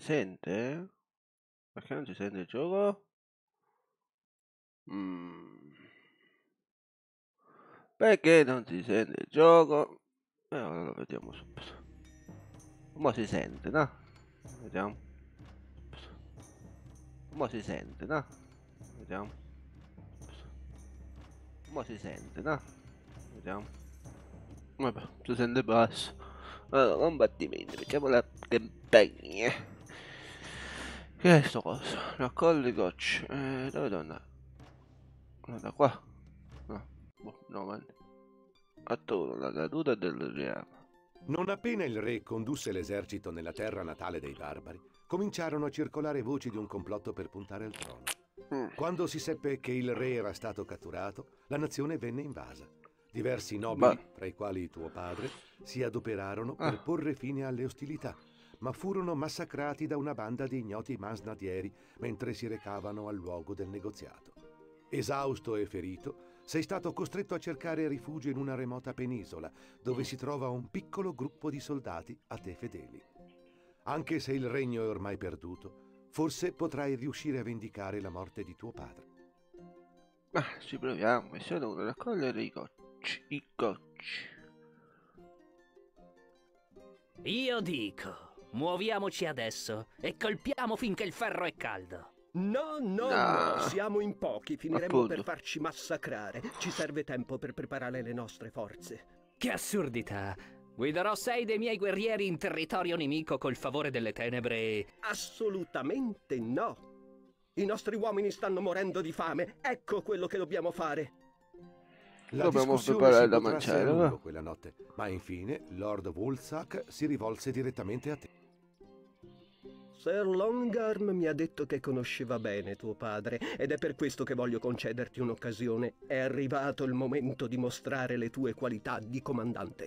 sente? Perché non si sente il gioco? Perché non si sente il gioco? Ora lo vediamo subito. Mo si sente, no? Vediamo. Mo si sente, no? Vediamo. Mo si sente, no? Vediamo. Vabbè, si sente basso. Allora, combattimento, mettiamo la campagna. Che è sto coso? Raccogli gocce. Dove devo andare? No, da qua. No, boh, no, avanti. Attorno alla caduta del re. Non appena il re condusse l'esercito nella terra natale dei barbari, cominciarono a circolare voci di un complotto per puntare al trono. Quando si seppe che il re era stato catturato, la nazione venne invasa. Diversi nobili, tra i quali tuo padre, si adoperarono per porre fine alle ostilità, ma furono massacrati da una banda di ignoti masnadieri mentre si recavano al luogo del negoziato. Esausto e ferito, sei stato costretto a cercare rifugio in una remota penisola, dove si trova un piccolo gruppo di soldati a te fedeli. Anche se il regno è ormai perduto, forse potrai riuscire a vendicare la morte di tuo padre. Ma ci proviamo, e se devono raccogliere i gocci. Io dico, muoviamoci adesso e colpiamo finché il ferro è caldo. No, siamo in pochi, finiremo Appunto. per farci massacrare. Ci serve tempo per preparare le nostre forze. Che assurdità! Guiderò 6 dei miei guerrieri in territorio nemico col favore delle tenebre e... Assolutamente no. I nostri uomini stanno morendo di fame. Ecco quello che dobbiamo fare. La Dobbiamo discussione preparare si da protrasse a mangiare, lungo quella notte, ma infine Lord Wolzak si rivolse direttamente a te. Sir Longarm mi ha detto che conosceva bene tuo padre ed è per questo che voglio concederti un'occasione. È arrivato il momento di mostrare le tue qualità di comandante.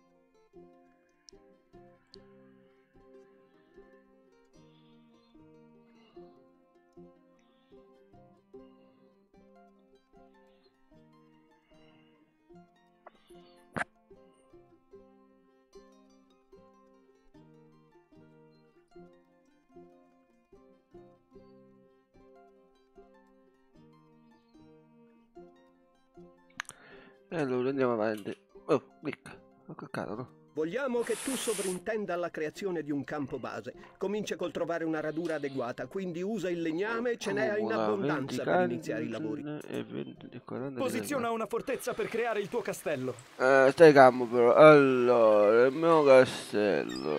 E allora andiamo avanti. Oh, clicca. Ho cliccato, no? Vogliamo che tu sovrintenda alla creazione di un campo base. Comincia col trovare una radura adeguata, quindi usa il legname, ce n'è in abbondanza per iniziare i lavori. Posiziona una fortezza per creare il tuo castello. Stai calmo però. Allora, il mio castello.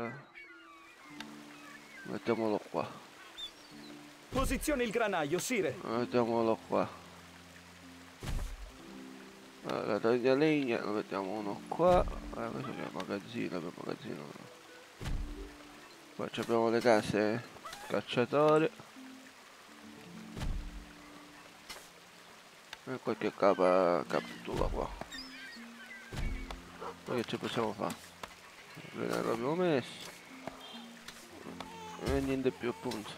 Mettiamolo qua. Posiziona il granaio, Sire. Mettiamolo qua. Allora, taglia legna, lo mettiamo uno qua. Questo che è magazzino, per magazzino. Poi abbiamo le case cacciatori. E qualche captura qua. Poi che ci possiamo fare? L'abbiamo messo. E niente più appunto.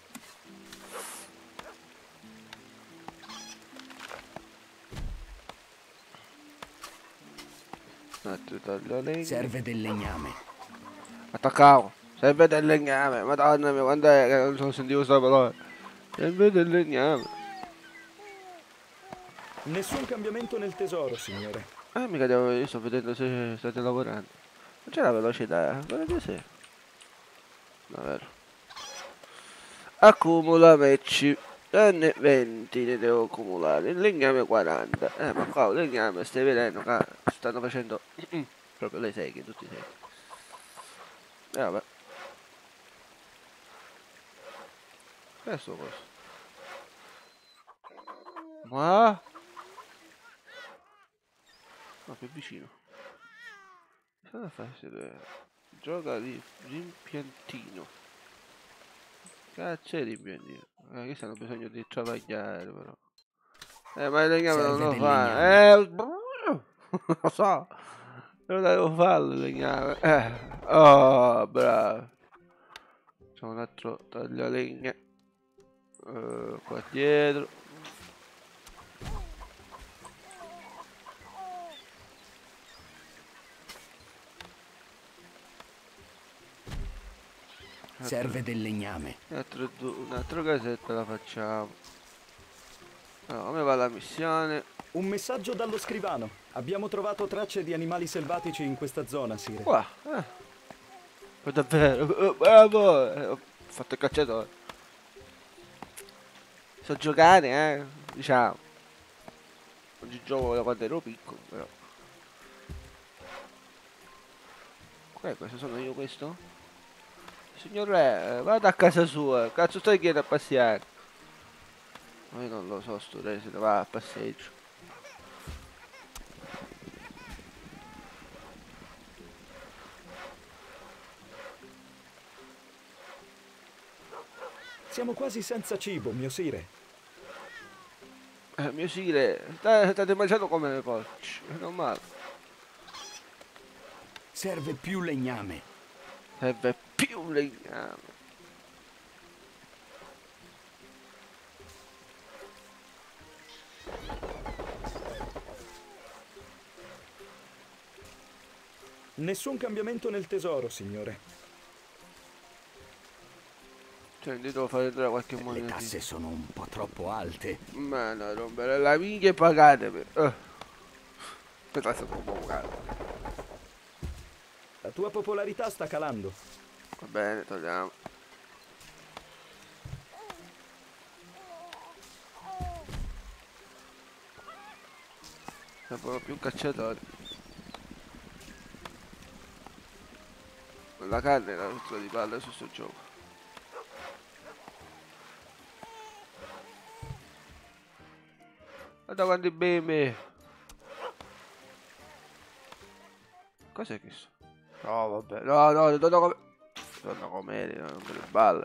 Serve del legname. Attaccavo. Serve del legname. Madonna mia, quando è che non sono sentito questa parola? Serve del legname. Nessun cambiamento nel tesoro, signore. Mica io sto vedendo se state lavorando. Non c'è la velocità, guarda se. Davvero. Accumula match. 20 ne devo accumulare. Il legname 40. Ma qua il legname stai vedendo che stanno facendo proprio le seghe, tutti i seghi. Vabbè. Che è sto coso? Ma? No, più vicino. Cosa fai se gioca di rimpiantino? Cazzo è rimpiantino? Questi hanno bisogno di travagliare però. Ma il legname non lo fa. Non lo so. Non devo farlo il legname. Oh, bravo. C'è un altro taglialegna. Qua dietro. Serve del legname. Un altro casetto la facciamo. Allora, come va la missione? Un messaggio dallo scrivano. Abbiamo trovato tracce di animali selvatici in questa zona, Sire. Qua, Ma davvero, bravo, ho fatto il cacciatore. So giocare, diciamo. Oggi gioco da quando ero piccolo, però. Qual è questo? Sono io questo? Signor Re, vada a casa sua, cazzo stai chiedendo a passeare? Ma io non lo so, sto re se ne va a passeggio. Siamo quasi senza cibo, mio Sire. Mio Sire, state mangiando come le porci, non male. Serve più legname. Serve più legname. Nessun cambiamento nel tesoro, signore. Cioè, devo fare entrare qualche Le moneta. tasse sono un po' troppo alte. Ma no, rompere la minchia e pagate per... Le tasse sono troppo caro. La tua popolarità sta calando. Va bene, togliamo. Servono più cacciatori. La carne è la rottura di palle su sto gioco. Guarda quanti bimbi. Cos'è questo? No, vabbè. No, torno come eri, non me le balle.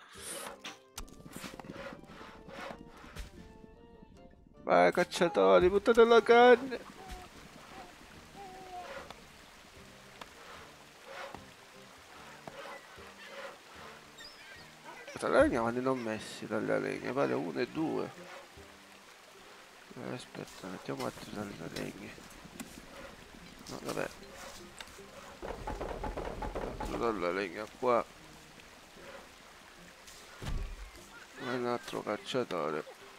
Vai cacciatori, buttate la carne. Tra la legna quando non messi dalla legna, pare 1 e 2. Aspetta, mettiamo altri dalle legna. No, vabbè. Altro dalla legna qua. Un altro cacciatore.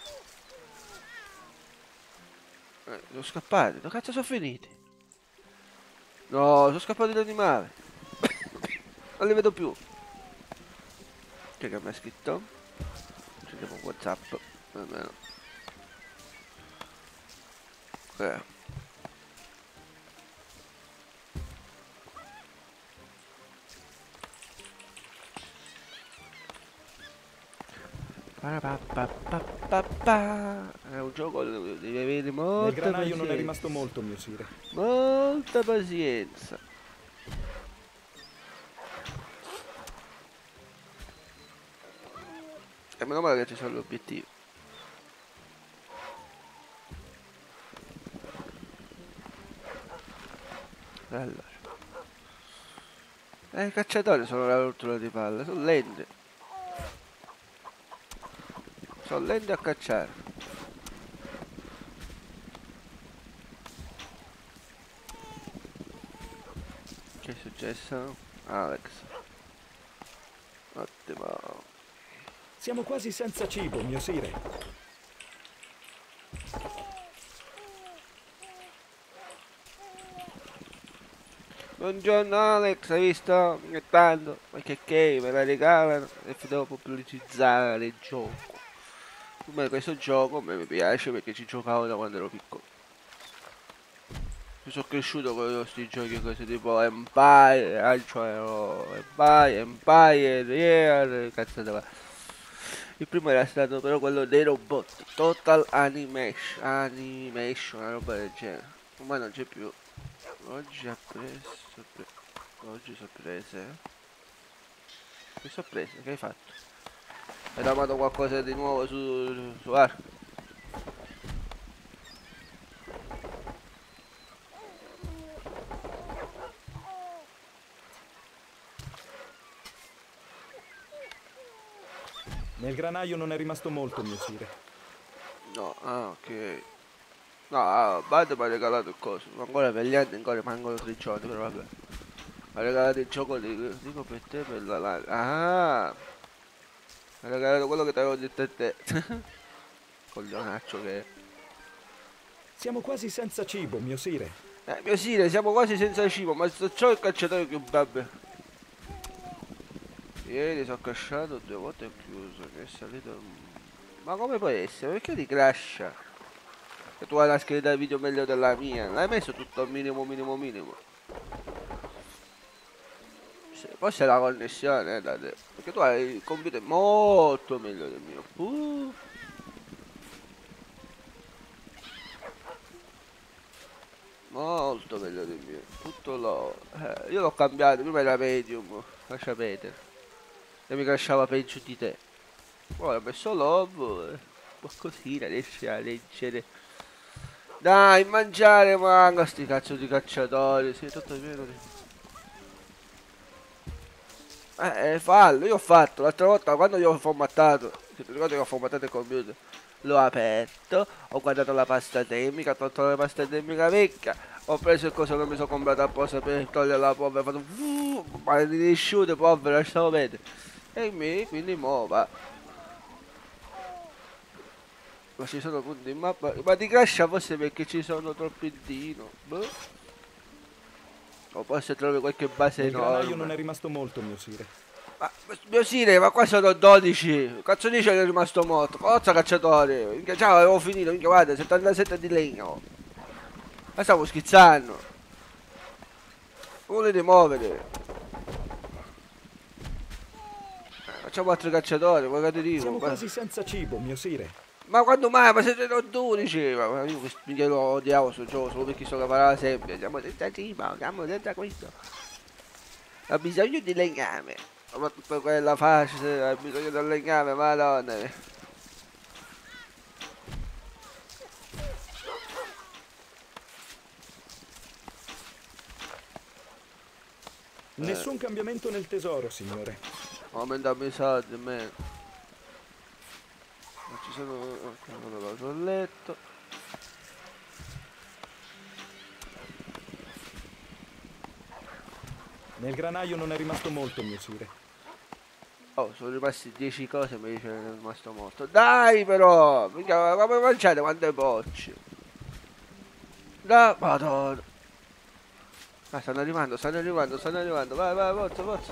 Sono scappati, dove cazzo sono finiti? No, sono scappati gli animali. Non li vedo più. Che mi ha scritto? Scendiamo WhatsApp. Almeno. È un gioco dove devi avere Nel molta granaio pazienza. non è rimasto molto, mio Sire. Molta pazienza. E meno male che ci sono gli obiettivi. Allora. I cacciatori sono la rottura di palle, sono lenti. Sono lenti a cacciare. Che è successo? Alex. Ottimo. Siamo quasi senza cibo, mio Sire. Buongiorno Alex, hai visto? Ogni tanto qualche me la regalano e devo pubblicizzare il gioco. Come questo gioco mi piace perché ci giocavo da quando ero piccolo. Mi sono cresciuto con questi giochi così tipo Empire, cioè Empire, Real, cazzo da il primo era stato però quello dei robot, Total Animation, una roba del genere. Ormai non c'è più. Oggi ha preso. Oggi sono prese. Che sono prese? Che hai fatto? Hai trovato qualcosa di nuovo su Ark? Nel granaio non è rimasto molto, mio Sire. No, ok. No, Bad mi ha regalato il coso. Ancora per gli anni ancora mancano 3 giorni, però vabbè. ha regalato il gioco dico per te per la live. Ah, ha regalato quello che ti avevo detto a te. Coglionaccio che è. Siamo quasi senza cibo, mio sire. Mio sire, siamo quasi senza cibo, ma sto ciò è il cacciatore più babbe. Ieri sono crashato 2 volte e chiuso, che è salito. Ma come può essere? Perché ti crasha? Che tu hai la scheda video meglio della mia, l'hai messo tutto al minimo minimo minimo. Forse è la connessione, date. Perché tu hai il computer molto meglio del mio. Molto meglio del mio. Tutto lo. Io l'ho cambiato, prima era medium, lascia perdere. E mi crashava peggio di te. Poi ho messo l'ovo. Qualcosina riesce a leggere. Dai, mangiare manga, sti cazzo di cacciatori. Sei tutto pieno di. Fallo, io ho fatto. L'altra volta quando io ho formattato. Se ti ricordi che ho formattato il computer. L'ho aperto, ho guardato la pasta termica, ho tolto la pasta termica vecchia, ho preso il coso che mi sono comprato apposta per togliere la polvere, ho fatto ma di asciutte polvere, lasciamo vedere. E quindi mo va. Ma ci sono punti in mappa, ma ti crasha forse perché ci sono troppi dino, boh. O forse trovi qualche base Nel granaio enorme. non è rimasto molto, mio sire. Ma mio sire, ma qua sono 12. Cazzo dice che è rimasto morto? Forza cacciatore. Minchia, ciao, avevo finito, minchia, guarda, 77 di legno. Ma stavo scherzando. Volete muovere. Facciamo altri cacciatori, ma che ti dico? Siamo quasi senza cibo, mio sire. Ma quando mai? Ma siete 12. Ma io minchia lo odiavo sto gioco, solo perché so che parlava sempre. Siamo senza cibo, siamo senza questo. Ho bisogno di legname. Ma tutta quella facile, hai bisogno del legname, madonna. Nessun cambiamento nel tesoro, signore. Aumentami i soldi, man. Non ci sono. Ok, quello l'ho sul letto. Nel granaio non è rimasto molto, mio sire. Oh, sono rimasti 10 cose e mi dice che è rimasto morto. Dai però! Mica, come mangiate quante bocce? Da, madonna. Ah, stanno arrivando, stanno arrivando, stanno arrivando. Vai, vai, forza, forza.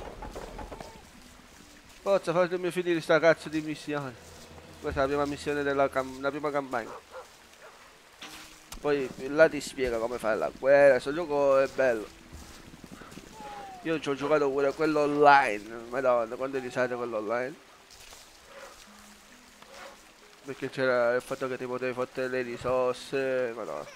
Forza, fatemi finire sta cazzo di missione. Questa è la prima missione della la prima campagna. Poi là ti spiega come fare la guerra. Questo gioco è bello. Io ci ho giocato pure quello online. Madonna, quando risate quello online? Perché c'era il fatto che ti potevi fottere le risorse. Madonna.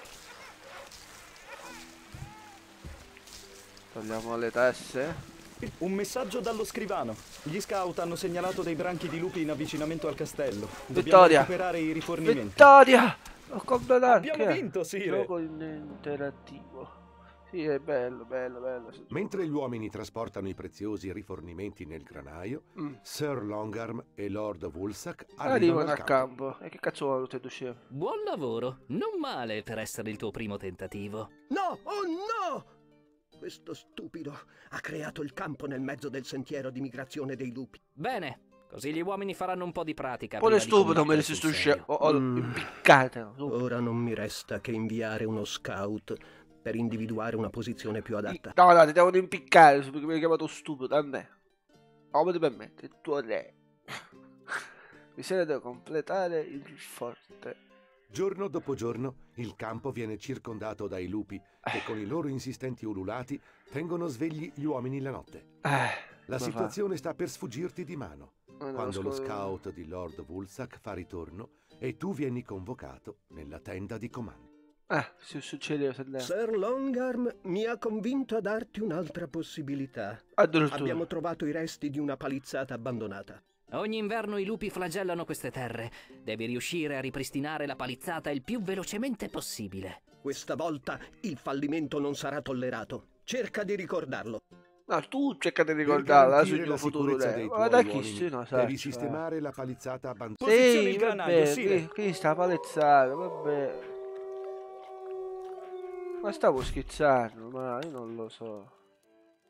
Togliamo le tasse. Un messaggio dallo scrivano. Gli scout hanno segnalato dei branchi di lupi in avvicinamento al castello. Dobbiamo Vittoria! recuperare i rifornimenti. Vittoria! Ho completato! Abbiamo vinto, sire! Gioco interattivo. Sì, è bello, bello, bello. Mentre gli uomini trasportano i preziosi rifornimenti nel granaio, Sir Longarm e Lord Woolsack arrivano Arrivano al a campo. campo. E che cazzo vuoi tutte e due scemi? Buon lavoro, non male per essere il tuo primo tentativo. No, oh no! Questo stupido ha creato il campo nel mezzo del sentiero di migrazione dei lupi. Bene, così gli uomini faranno un po' di pratica. Pure prima di stupido me ne cominciare si sul stusce. serio. Ho impiccata. Ora non mi resta che inviare uno scout per individuare una posizione più adatta. No, no, ti devono impiccare perché mi hai chiamato stupido a me. Come ti permette? Il tuo re. Mi serve da completare il forte. Giorno dopo giorno il campo viene circondato dai lupi che con i loro insistenti ululati tengono svegli gli uomini la notte. La situazione sta per sfuggirti di mano quando lo scout di Lord Woolsack fa ritorno e tu vieni convocato nella tenda di comando. Se succede Sir Longarm mi ha convinto a darti un'altra possibilità. addirittura. Abbiamo trovato i resti di una palizzata abbandonata. Ogni inverno i lupi flagellano queste terre. Devi riuscire a ripristinare la palizzata il più velocemente possibile. Questa volta il fallimento non sarà tollerato. Cerca di ricordarlo. No, tu cerca di Per ricordarla garantire sul tuo la futuro sicurezza re. dei Ma tuoi da chi uomini, si no sa? devi sistemare la palizzata abbandonata. Posizione Sì, il granaio, vabbè, sire. qui sta palezzata, vabbè. Ma stavo scherzando, ma io non lo so.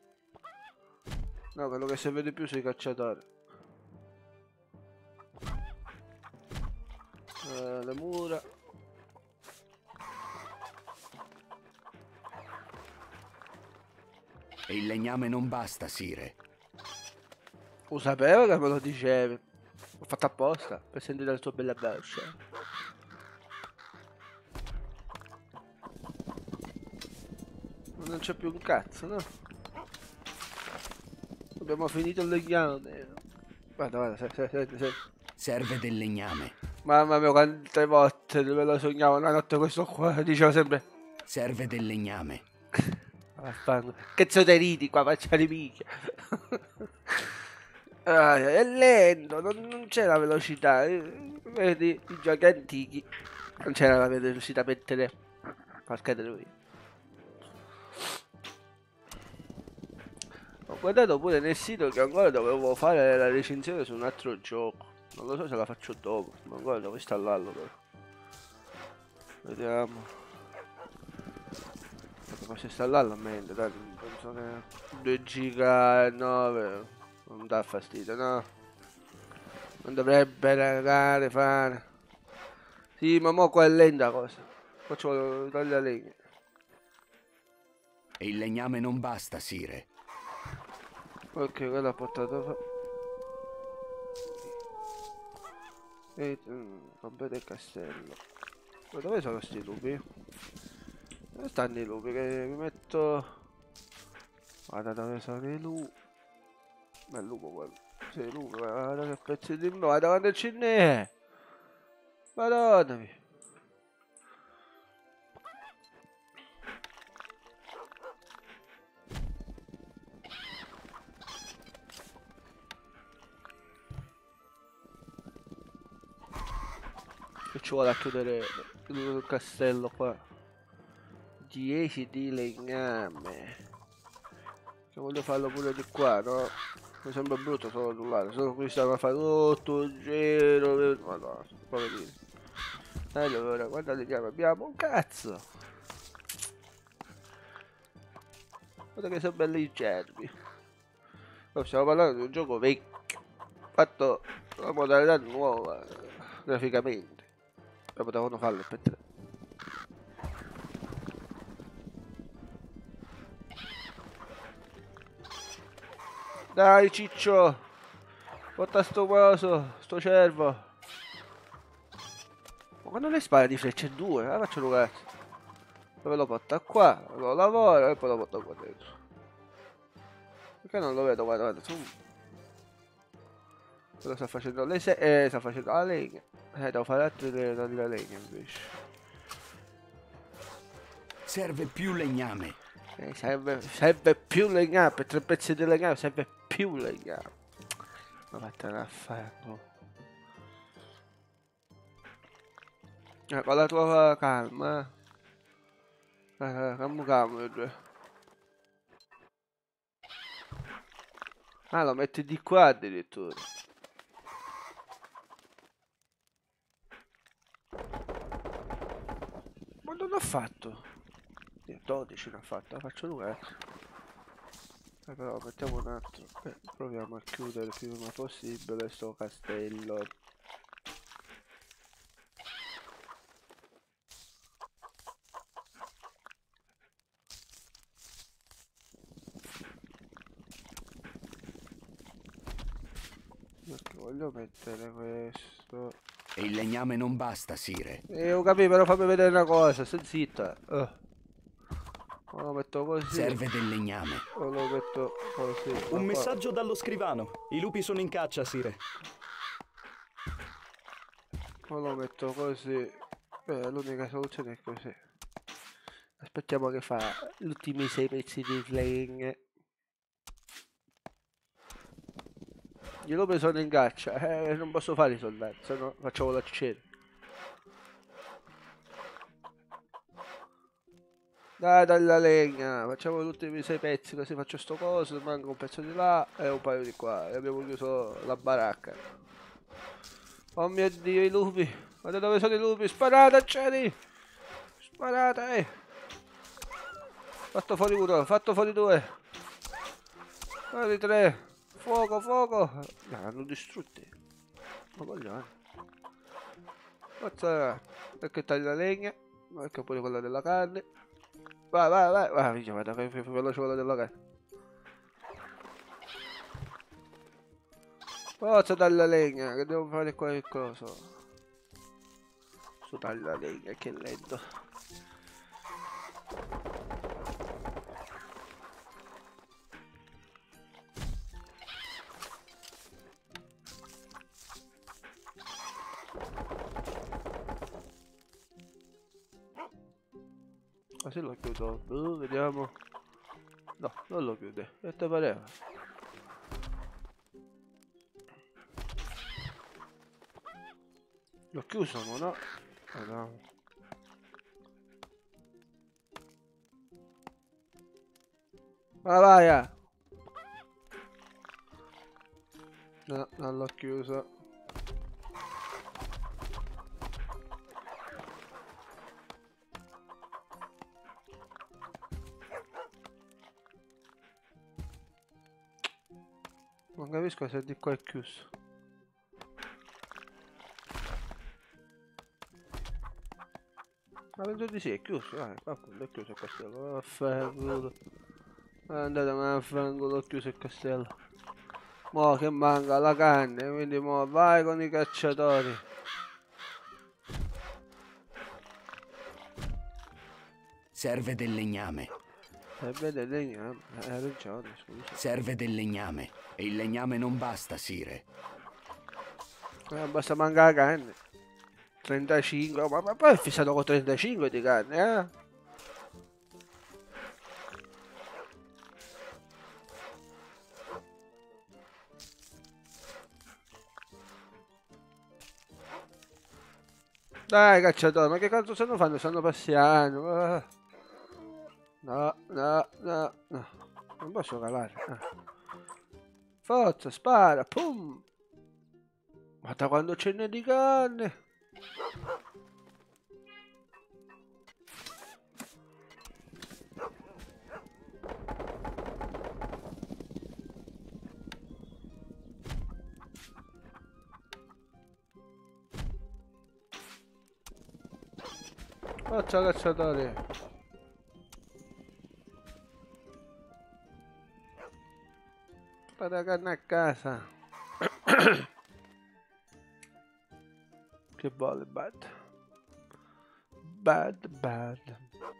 No, quello che serve di più sui cacciatori. Le mura. E il legname non basta, Sire. Lo sapevo che me lo dicevi. L'ho fatto apposta per sentire la tua bella voce. Non c'è più un cazzo, no? Abbiamo finito il legname. Guarda, senti. Serve del legname. Mamma mia, quante volte me lo sognavo una notte questo qua. Diceva sempre. Serve del legname. Vaffanculo. Cazzo te ridi qua, faccia di minchia. È lento, non c'è la velocità. Vedi, i giochi antichi. Non c'era la velocità per te. Porca di lui. Ho guardato pure nel sito che ancora dovevo fare la recensione su un altro gioco. Non lo so se la faccio dopo, ma ancora devo installarlo però. Vediamo. Posso installarlo a mente, dai, penso che 2 giga e 9 non dà fastidio, no? Non dovrebbe ragare fare. Sì, ma mo qua è lenta cosa. Qua ci vuole togliere la legna. E il legname non basta, Sire. Ok, quello ha portato completa il castello. Ma dove sono sti lupi? Dove stanno i lupi? Che mi metto. Guarda dove sono i lupi. Ma è il lupo quello. Sì, il lupo, guarda che pezzi di me. Guarda quando ce n'è. Madonna mia. Che ci vuole a chiudere il castello qua. 10 di legname. Che voglio farlo pure di qua, no? Mi sembra brutto solo l'ulare. Solo qui stanno a fare tutto il giro. Madonna, poverino. Allora, quanta legname abbiamo? Un cazzo! Guarda che sono belli i cervi. Oh, stiamo parlando di un gioco vecchio. Fatto la modalità nuova. Graficamente. E potevano farlo per 3. Dai ciccio, porta sto coso, sto cervo. Ma quando le spara di frecce 2, faccio un cazzo. Dove lo porta qua, lo lavora e poi lo porta qua dentro. Perché non lo vedo, guarda, su. Quello sta facendo le sta facendo la legna. Devo fare altre della legna invece. Serve più legname. Serve più legname, per 3 pezzi di legname serve più legname. Ma vattene a farlo. Con la tua calma. Calma. Ah, lo metti di qua addirittura. Ma non l'ho fatto. 12 ne ha fatto, la faccio 2. Però mettiamo un attimo. Proviamo a chiudere il prima possibile sto castello. Perché voglio mettere questo. E il legname non basta, Sire. Ho capito, però fammi vedere una cosa, stai zitta. Lo metto così. Serve del legname. O lo metto così. Un messaggio dallo scrivano. I lupi sono in caccia, Sire. O lo metto così. L'unica soluzione è così. Aspettiamo che fa gli ultimi 6 pezzi di legna. Gli lupi sono in caccia. Non posso fare i soldati, se no faccio volacciere. Dai la legna, facciamo gli ultimi 6 pezzi così faccio sto coso, manca un pezzo di là e un paio di qua e abbiamo chiuso la baracca. Oh mio Dio, i lupi, guarda dove sono i lupi, sparate accedi! Sparate! Fatto fuori uno, fatto fuori 2. Guarda i 3. Fuoco, fuoco. L'hanno distrutti. Ma coglione. Forza. Ecco taglia la legna. Ecco pure quella della carne. Vai, vai, vai. Vai, minchia, guarda che veloce quella della carne. Forza taglia la legna, che devo fare qua il coso. Su taglia la legna, che lento. Ma se lo chiudo, vediamo. No, non lo chiude, che te pareva? L'ho chiuso, ma no? Vediamo. Ma vai! No, non l'ho chiuso. Non capisco se di qua è chiuso. Ma penso di sì, è chiuso, dai, appunto è chiuso il castello. Vaffanculo. Andate a fanculo, ho chiuso il castello. Mo che manca la carne, quindi mo vai con i cacciatori. Serve del legname. Vede legname, hai ragione, scusa. Serve del legname. E il legname non basta, Sire. Basta mancare la carne. 35, ma poi è fissato con 35 di carne, eh? Dai cacciatori, ma che cazzo stanno facendo? Stanno passando. No, no, no, no. Non posso calare. Forza, spara, pum. Ma da quando ce n'è di carne? Forza cacciatori. Spara carne a casa. Che vuole bad. Bad, bad.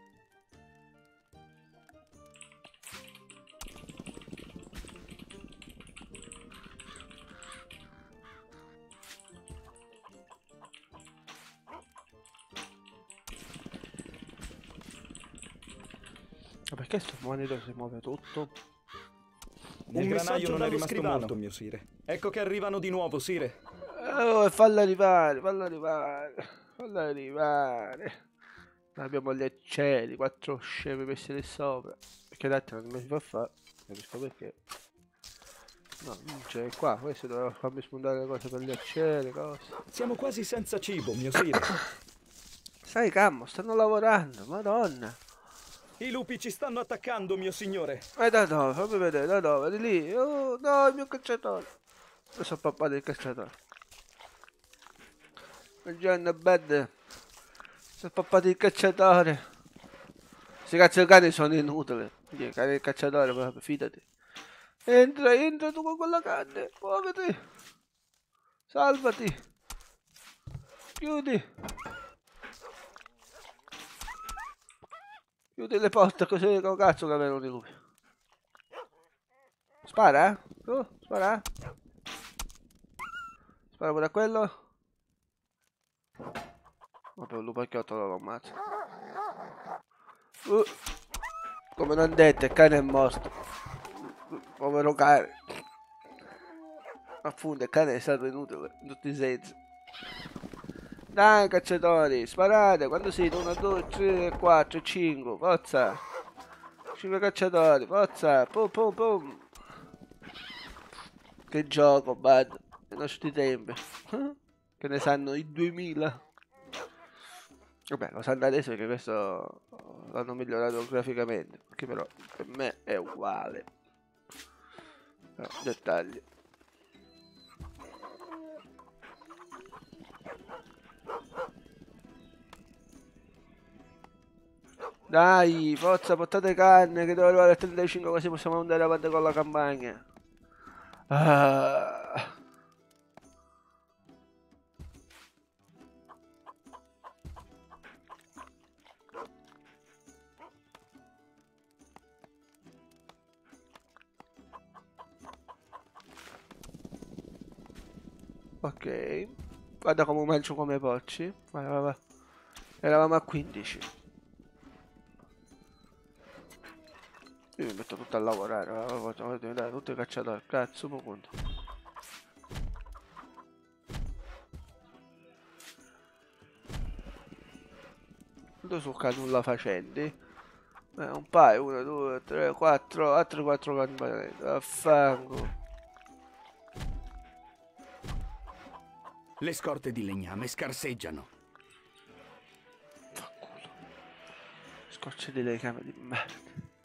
Ma perché sto monitor si muove tutto? Nel Un granaio messaggio non è dallo rimasto scrivano. molto, mio Sire. Ecco che arrivano di nuovo, Sire. Oh, fallo arrivare, fallo arrivare, fallo arrivare. Abbiamo gli accieli, 4 scemi messi lì sopra. Perché d'altro non mi si fa fare, capisco perché. No, non c'è qua, questo doveva farmi spuntare le cose per gli accieli, cose. Siamo quasi senza cibo, mio Sire. Sai, Cammo, stanno lavorando, madonna. I lupi ci stanno attaccando, mio signore. Ma da dove? Fammi vedere, da dove? Di lì? Oh, no, il mio cacciatore. Io sono papà del cacciatore. Buongiorno, bad. Sono papà del cacciatore. Questi cazzo di cani sono inutili. Il cane del cacciatore, proprio, fidati. Entra tu con quella carne. Muoviti. Salvati. Chiudi. Chiudi le porte così che cazzo che avevano i lupi. Spara, eh? Tu, spara. Spara pure a quello. Vabbè, un lupacchiotto lo ammazza. Come non detto, il cane è morto. Povero cane. Appunto, il cane è stato inutile in tutti i sensi. Dai cacciatori, sparate, quando siete? 1, 2, 3, 4, 5, forza. 5 cacciatori, forza, pum pum pum. Che gioco, bad, nei nostri tempi. Che ne sanno i 2000. Vabbè, lo sanno adesso perché questo l'hanno migliorato graficamente, perché però per me è uguale. Dettagli. Dai, forza, portate carne che devo arrivare al 35 così possiamo andare avanti con la campagna. Ah. Ok, guarda come mangio come porci. Vai. Eravamo a 15. Io mi metto tutto a lavorare, voglio diventare tutti i cacciatori, cazzo, ma conto. Tu sul nulla facenti. Un paio, 1, 2, 3, 4, altri 4 campanelli. Affango. Le scorte di legname scarseggiano. Fanculo. Scorce di legame di merda.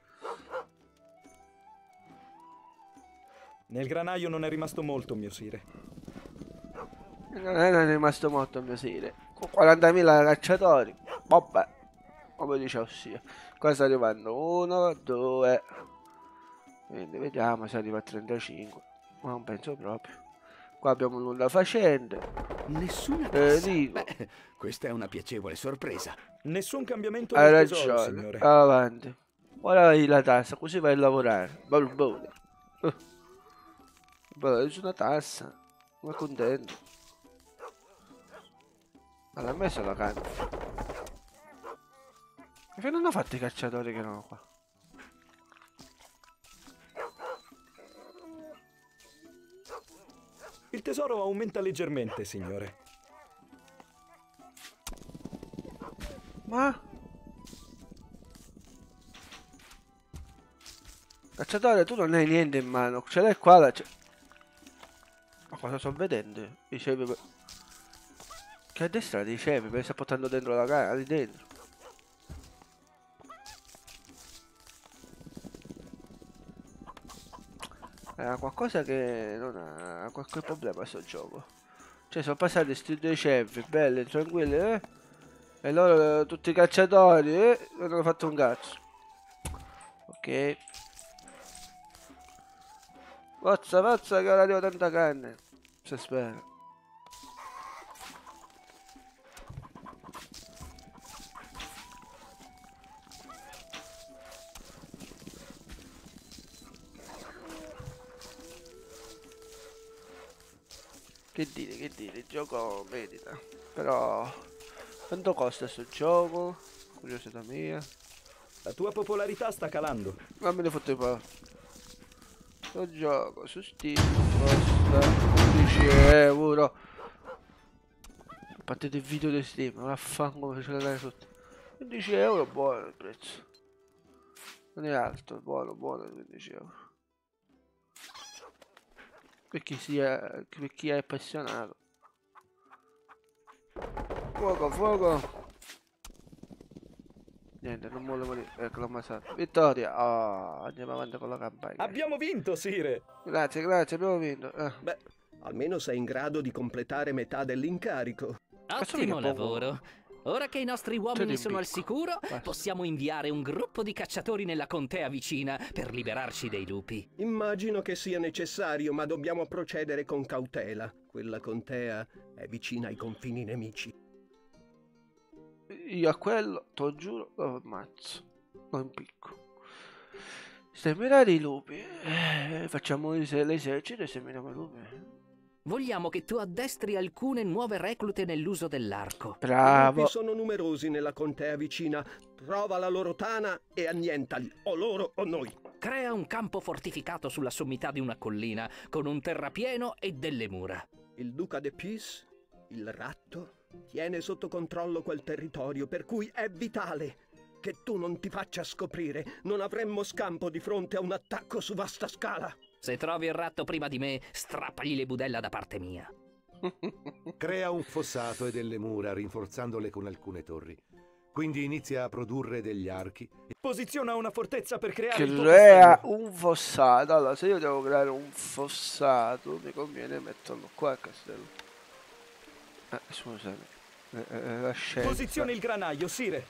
Nel granaio non è rimasto molto, mio sire. Non è rimasto molto mio sire. Con 40.000 cacciatori. Vabbè. Come dice ossia. Qua sta arrivando 1, 2. Quindi vediamo se arriva a 35. Ma non penso proprio. Qua abbiamo nulla facente. Nessuna tassa. Dico. Beh, questa è una piacevole sorpresa. Nessun cambiamento Hai nel tesoro, ragione. signore. Avanti. Ora vai la tassa, così vai a lavorare. Balbone. Beh, c'è una tassa. Sono contento. Allora, a me se la canto. Perché non ho fatto i cacciatori che erano qua? Il tesoro aumenta leggermente, signore. Ma? Cacciatore, tu non hai niente in mano. Ce l'hai qua la... Ma cosa sto vedendo? I cepi... Che a destra dei cepi, perché sta portando dentro la gara, lì dentro. Era qualcosa che non ha qualche problema sto gioco. Cioè sono passati sti due cepi, belli, tranquilli, e loro tutti i cacciatori, non hanno fatto un cazzo. Ok. Forza che ora arriva tanta carne. Se spera. Che dire, il gioco merita. Però quanto costa sto gioco? Curiosità mia. La tua popolarità sta calando. Non me ne fotte pa'. Sto gioco su Steam costa 11 euro. A parte del video di Steam, vaffanculo, ce l'hai sotto. 15 euro, buono il prezzo. Non è alto, buono, 15 euro. Per chi è appassionato. Fuoco. Niente, non volevo morire. Ecco, l'ho ammazzato. Vittoria! Oh, andiamo avanti con la campagna. Abbiamo vinto, sire! Grazie, abbiamo vinto. Beh, almeno sei in grado di completare metà dell'incarico. Ottimo lavoro. Ora che i nostri uomini sono al sicuro, Basta. possiamo inviare un gruppo di cacciatori nella contea vicina per liberarci dei lupi. Immagino che sia necessario, ma dobbiamo procedere con cautela. Quella contea è vicina ai confini nemici. Io a quello, te lo giuro, lo ammazzo. Lo impicco. Sterminare i lupi. Facciamo l'esercito e sterminiamo i lupi. Vogliamo che tu addestri alcune nuove reclute nell'uso dell'arco. I Bravo. lupi sono numerosi nella contea vicina. Trova la loro tana e annientali, o loro o noi. Crea un campo fortificato sulla sommità di una collina, con un terrapieno e delle mura. Il duca de Pis, il ratto, tiene sotto controllo quel territorio, per cui è vitale che tu non ti faccia scoprire. Non avremmo scampo di fronte a un attacco su vasta scala. Se trovi il ratto prima di me, strappagli le budella da parte mia. Crea un fossato e delle mura, rinforzandole con alcune torri. Quindi inizia a produrre degli archi. Posiziona una fortezza per creare il tuo Crea castello. un fossato. Allora, se io devo creare un fossato, mi conviene metterlo qua a castello. Scusami. La scienza. Posizioni il granaio, Sire.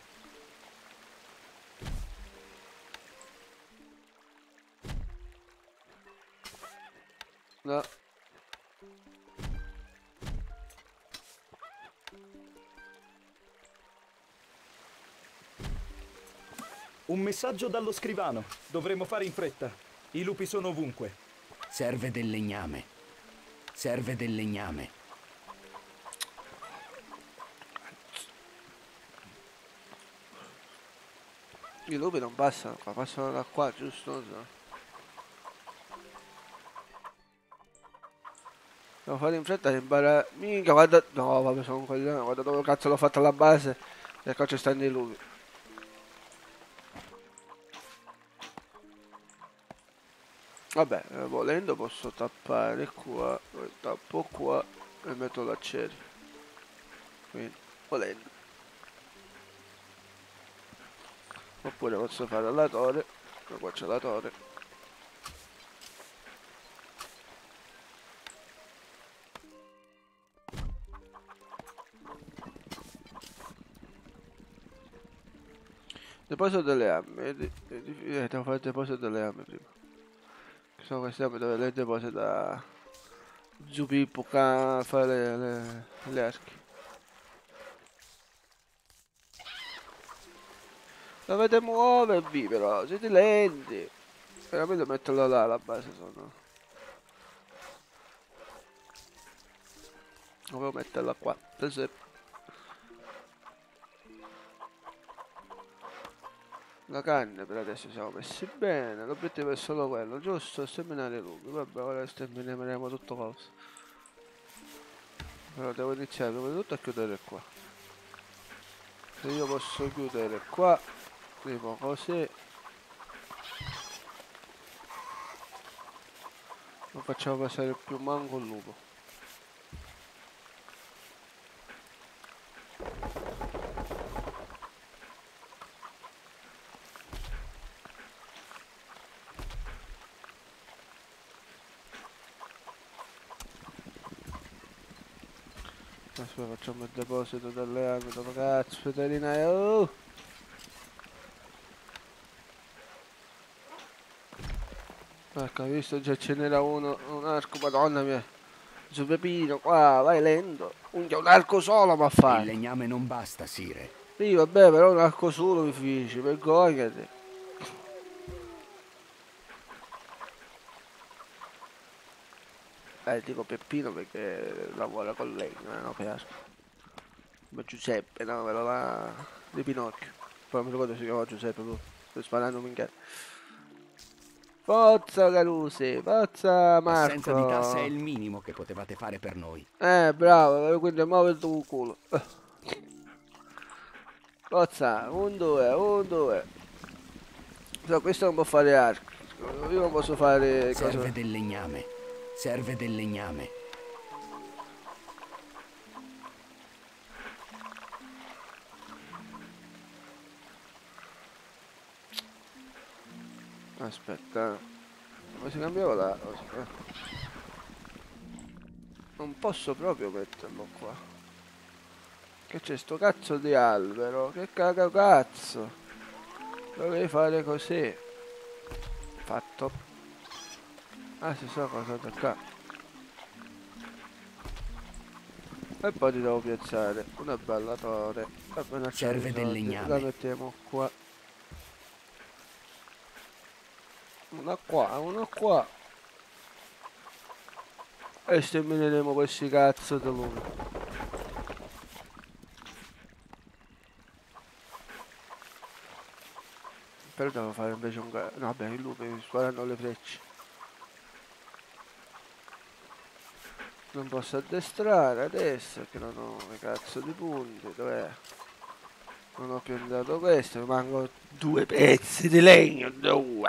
No. Un messaggio dallo scrivano. Dovremmo fare in fretta. I lupi sono ovunque. Serve del legname. Serve del legname. I lupi non passano qua, passano da qua, giusto? No. Devo fare in fretta e imparare. Minchia, guarda. No, vabbè, sono un coglione. Guarda dove cazzo l'ho fatta la base. E qua ci stanno i lupi. Vabbè, volendo posso tappare qua. Tappo qua e metto l'acciaio. Quindi, volendo. Oppure posso fare la torre. Qua c'è la torre. Deposito delle armi. Devo fare il deposito delle armi prima. Che sono queste armi dove lei deposita giù Pippo a fare le archi. Dovete muovervi però, siete lenti. Veramente metterlo là la base sono. Dovevo metterla qua, per esempio. La carne per adesso siamo messi bene, l'obiettivo è solo quello, giusto? Sterminare i lupi, vabbè ora stermineremo tutto cosa. Però devo iniziare prima di tutto a chiudere qua. Se io posso chiudere qua, tipo così. Non facciamo passare più manco il lupo. Aspetta, facciamo il deposito delle armi, dove cazzo, veterinario? Oh! Ecco, hai visto già ce n'era uno, un arco, madonna mia. Su Pepino, qua, vai lento. Un arco solo ma Il fai. legname non basta, Sire. Sì, vabbè, però un arco solo mi feci, vergognati. Dico Peppino perché lavora con lei, no, per ma Giuseppe, no, quello là di Pinocchio. Poi non mi ricordo se si chiama Giuseppe, lui. Sto sparando un minchiato. Forza Carusi, forza L'assenza di tasse è Marco. il minimo che potevate fare per noi. Bravo, quindi muove il tuo culo. Forza, un due. No, questo non può fare archi. Io non posso fare Serve cose. del legname. Serve del legname. Aspetta. Come si cambiava la cosa? Non posso proprio metterlo qua. Che c'è sto cazzo di albero? Che cazzo? Dovevi fare così. Fatto. Ah, si sa cosa da qua. E poi ti devo piazzare una bella torre. Appena c'è Serve i del soldi, legname. la mettiamo qua. Una qua, una qua. E stermineremo questi cazzo di lupi. Però devo fare invece un no, vabbè, i lupi mi sparano le frecce. Non posso addestrare adesso perché non ho le cazzo di punti. Dov'è? Non ho più andato questo, rimango 2 pezzi di legno, 2.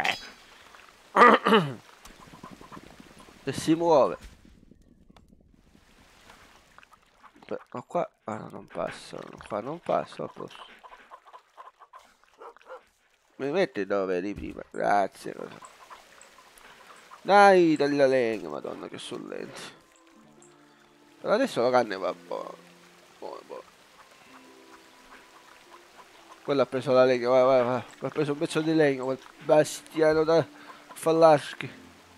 E si muove. Beh, ma qua. Ah no, non passa. Qua non passa, a posto. Mi metti dove eri prima? Grazie. Dai, tagli la legna, madonna che sono lenti. Però adesso la carne va buona. Buona. Quello ha preso la legna, vai. Ha preso un pezzo di legno, quel bastiano da fallaschi.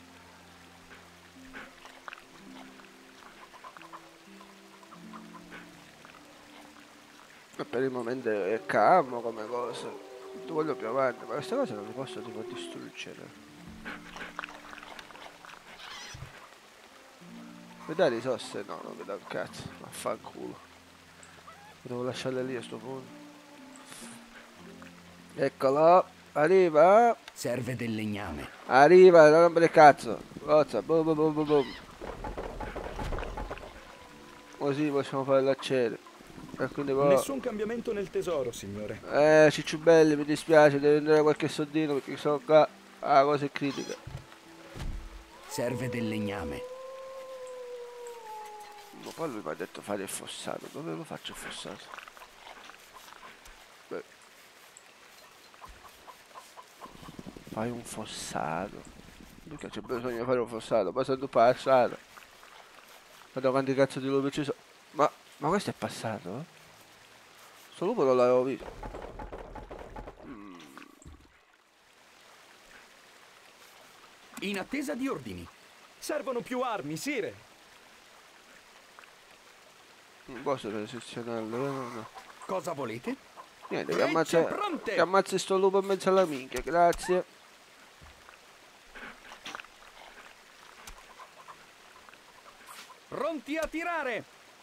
E per il momento è calmo come cosa. Tu voglio più avanti, ma queste cose non le posso tipo distruggere. Mi dai risorse? No, non mi dà un cazzo, vaffanculo. Devo lasciarle lì a sto punto. Eccolo, arriva. Serve del legname. Arriva, non rompere il cazzo. Forza, boom. Così possiamo fare l'accere. E quindi Nessun cambiamento nel tesoro, signore. cicciubelli, mi dispiace, devo prendere qualche soldino perché sono qua. Ah, cosa è critica. Serve del legname. Ma poi lui mi ha detto fare il fossato. Dove lo faccio il fossato? Beh. Fai un fossato. Mica c'è bisogno di fare un fossato, poi sei tu passato. Guarda quanti cazzo di lupi ci sono. Ma questo è passato? Sto lupo non l'avevo visto. In attesa di ordini. Servono più armi, sire. Non posso posizionarlo, no. Cosa volete? Niente, Frecce pronte! che ammazzi sto lupo in mezzo alla minchia, grazie. Pronti a tirare!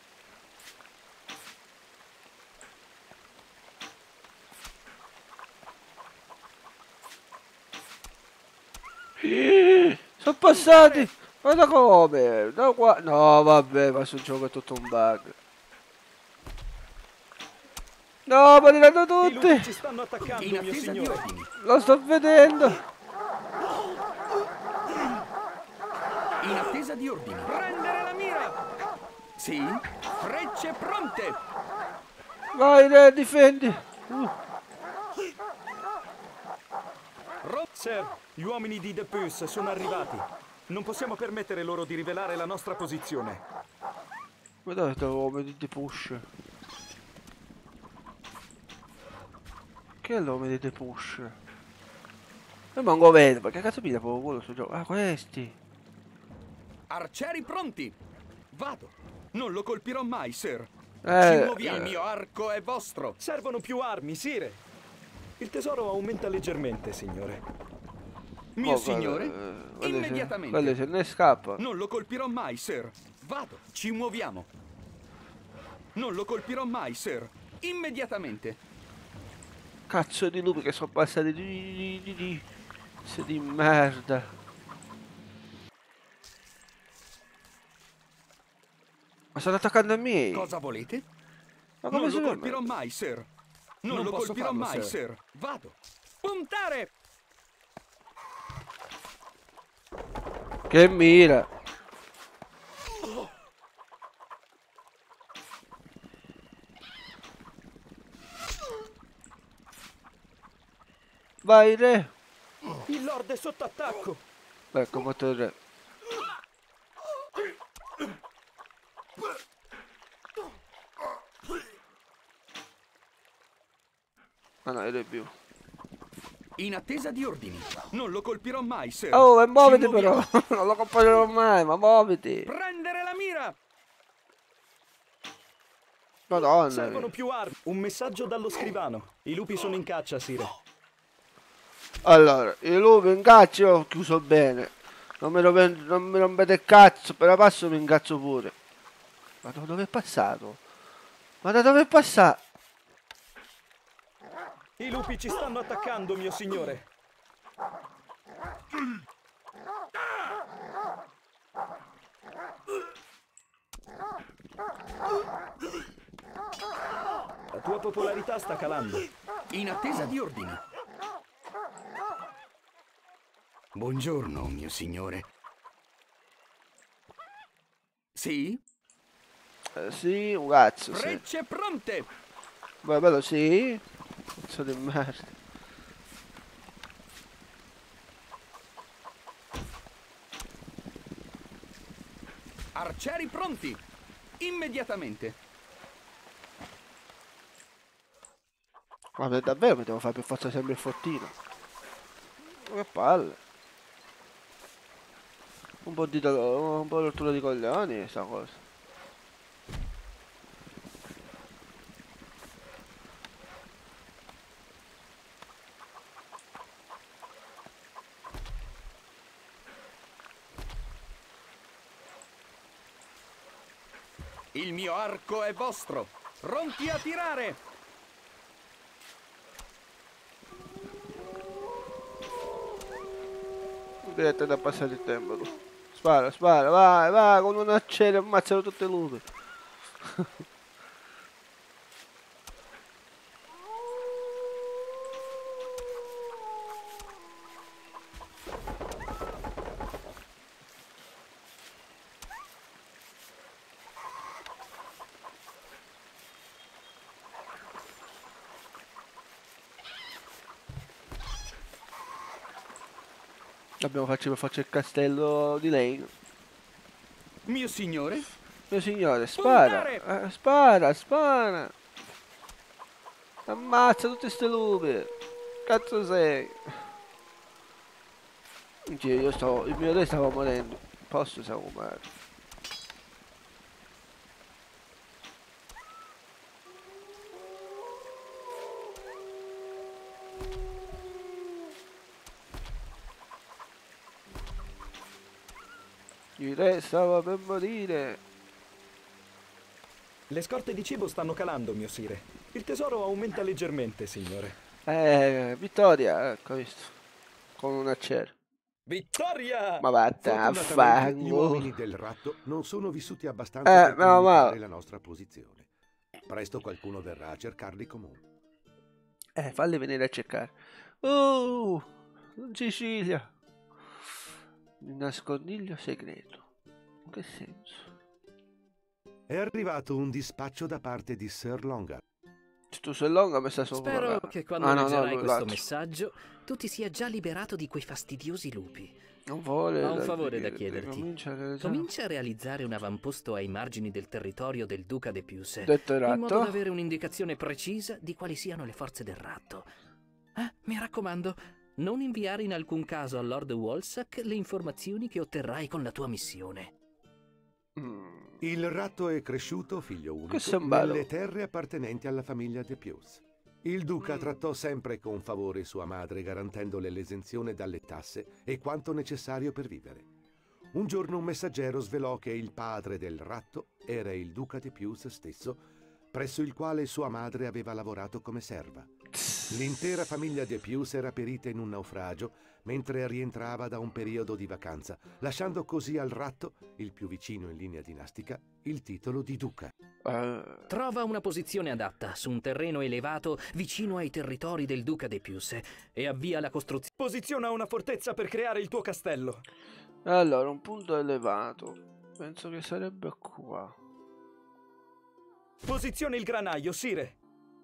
Sono passati! Guarda come! Da qua. No, vabbè, ma sul gioco è tutto un bug. No, moriranno I lupi tutti! ci stanno attaccando, In mio attesa di signore. ordini. Lo sto vedendo! In attesa di ordini. Prendere la mira! Sì? Frecce pronte! Vai, Re, difendi! Sir, gli uomini di Depus sono arrivati. Non possiamo permettere loro di rivelare la nostra posizione. Ma dove trovo di push? Che è l'uomo di The Push? Io manco vedo, perché cazzo mi dà proprio quello sto gioco? Ah, questi! Arcieri pronti. Vado. Non lo colpirò mai, sir. Il mio arco è vostro. Servono più armi, sire. Il tesoro aumenta leggermente, signore. Mio signore? Immediatamente. Quelli se ne scappa. Non lo colpirò mai, sir. Vado. Ci muoviamo. Non lo colpirò mai, sir. Immediatamente. Cazzo di lupi che sono passati di merda. Ma stanno attaccando a me. Cosa volete? Ma come Non si lo fa? colpirò mai, sir. Non lo posso colpirò farlo, mai, sir. sir. Vado. Puntare! Che mira. Vai, Re. Il Lord è sotto attacco. Ecco, fatto il Re. Ah no, è più. In attesa di ordini. Non lo colpirò mai, sir. Oh, e muoviti Ci però. muoviamo. Non lo comprerò mai, ma muoviti. Prendere la mira! Madonna. Servono più armi. Un messaggio dallo scrivano. I lupi sono in caccia, sire. Allora, il lupo in caccia ho chiuso bene. Non mi rompete il cazzo, per passo mi incazzo pure. Ma da dove è passato? Ma da dove è passato? I lupi ci stanno attaccando, mio signore. La tua popolarità sta calando. In attesa di ordini. Buongiorno, mio signore. Sì? Sì, un cazzo, sì. Frecce pronte! Beh, bello, sì. Cazzo di merda. Arcieri pronti! Immediatamente! Ma davvero mi devo fare per forza sempre il fortino? Che palle! Un po' di rottura di coglioni sta cosa. Il mio arco è vostro! Pronti a tirare! Vedete da passare il tempo. Spara, spara, vai, vai, con un acciaio ammazzano tutte le lupi. Dobbiamo farci per forza il castello di Lane. Mio signore? Mio signore, spara! Spara, spara! Ammazza tutte ste lupi! Cazzo sei? Io il mio re stava morendo. Posso salvare. Il re stava per morire. Le scorte di cibo stanno calando, mio sire. Il tesoro aumenta leggermente, signore. Vittoria, ecco, visto. Con un acero. Vittoria! Ma vattene a Fortunatamente gli fango. uomini del ratto non sono vissuti abbastanza per meno male. comunicare la nostra posizione. Presto qualcuno verrà a cercarli comunque. Falli venire a cercare. Sicilia. Il nascondiglio segreto. In che senso? È arrivato un dispaccio da parte di Sir Longar. Tu sei longa mi sta sopra. Spero che quando leggerai questo messaggio tu ti sia già liberato di quei fastidiosi lupi. Non vuole. Ho un favore da chiederti. Comincia a realizzare un avamposto ai margini del territorio del Duca de Piuse, in modo da avere un'indicazione precisa di quali siano le forze del ratto. Mi raccomando, non inviare in alcun caso a Lord Wolsack le informazioni che otterrai con la tua missione. Il ratto è cresciuto, figlio unico, nelle terre appartenenti alla famiglia de Pius. Il duca trattò sempre con favore sua madre, garantendole l'esenzione dalle tasse e quanto necessario per vivere. Un giorno un messaggero svelò che il padre del ratto era il duca de Pius stesso, presso il quale sua madre aveva lavorato come serva. L'intera famiglia de Pius era perita in un naufragio mentre rientrava da un periodo di vacanza, lasciando così al ratto, il più vicino in linea dinastica, il titolo di duca. Trova una posizione adatta su un terreno elevato vicino ai territori del Duca de Piuse e avvia la costruzione. Posiziona una fortezza per creare il tuo castello. Allora, un punto elevato. Penso che sarebbe qua. Posiziona il granaio, sire.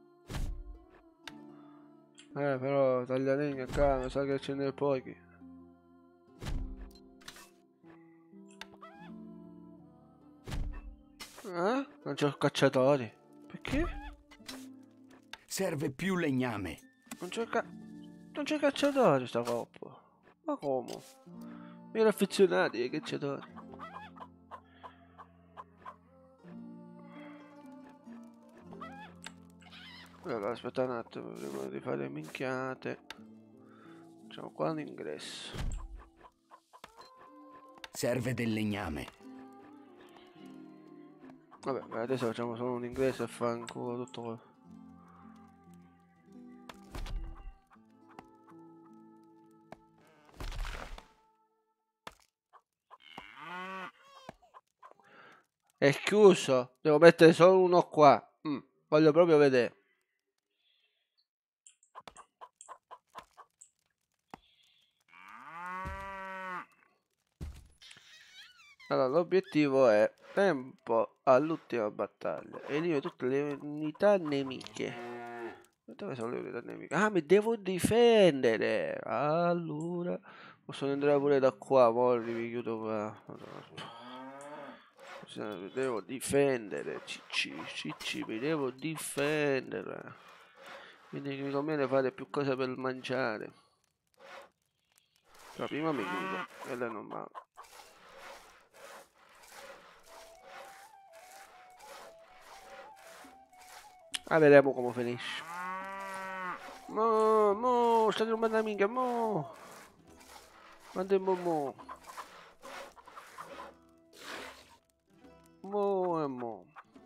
Però taglialegna qua, mi sa che ce n'è pochi. Non c'ho cacciatori. Perché? Serve più legname. Non c'è cacciatori sta coppa. Ma come? Mi ero affezionati ai cacciatori. Allora, aspetta un attimo prima di fare minchiate. Facciamo qua l'ingresso. Serve del legname. Vabbè, adesso facciamo solo un ingresso e fa ancora tutto. È chiuso. Devo mettere solo uno qua. Voglio proprio vedere. Allora, l'obiettivo è tempo all'ultima battaglia. Elimina tutte le unità nemiche. Dove sono le unità nemiche? Ah, mi devo difendere. Allora, posso andare pure da qua. Morri, mi chiudo qua. Mi devo difendere, Cicci, mi devo difendere. Quindi mi conviene fare più cose per mangiare. Però prima mi chiudo, e lei non va. Vedremo come finisce. State rubando la minchia, Andiamo, mo.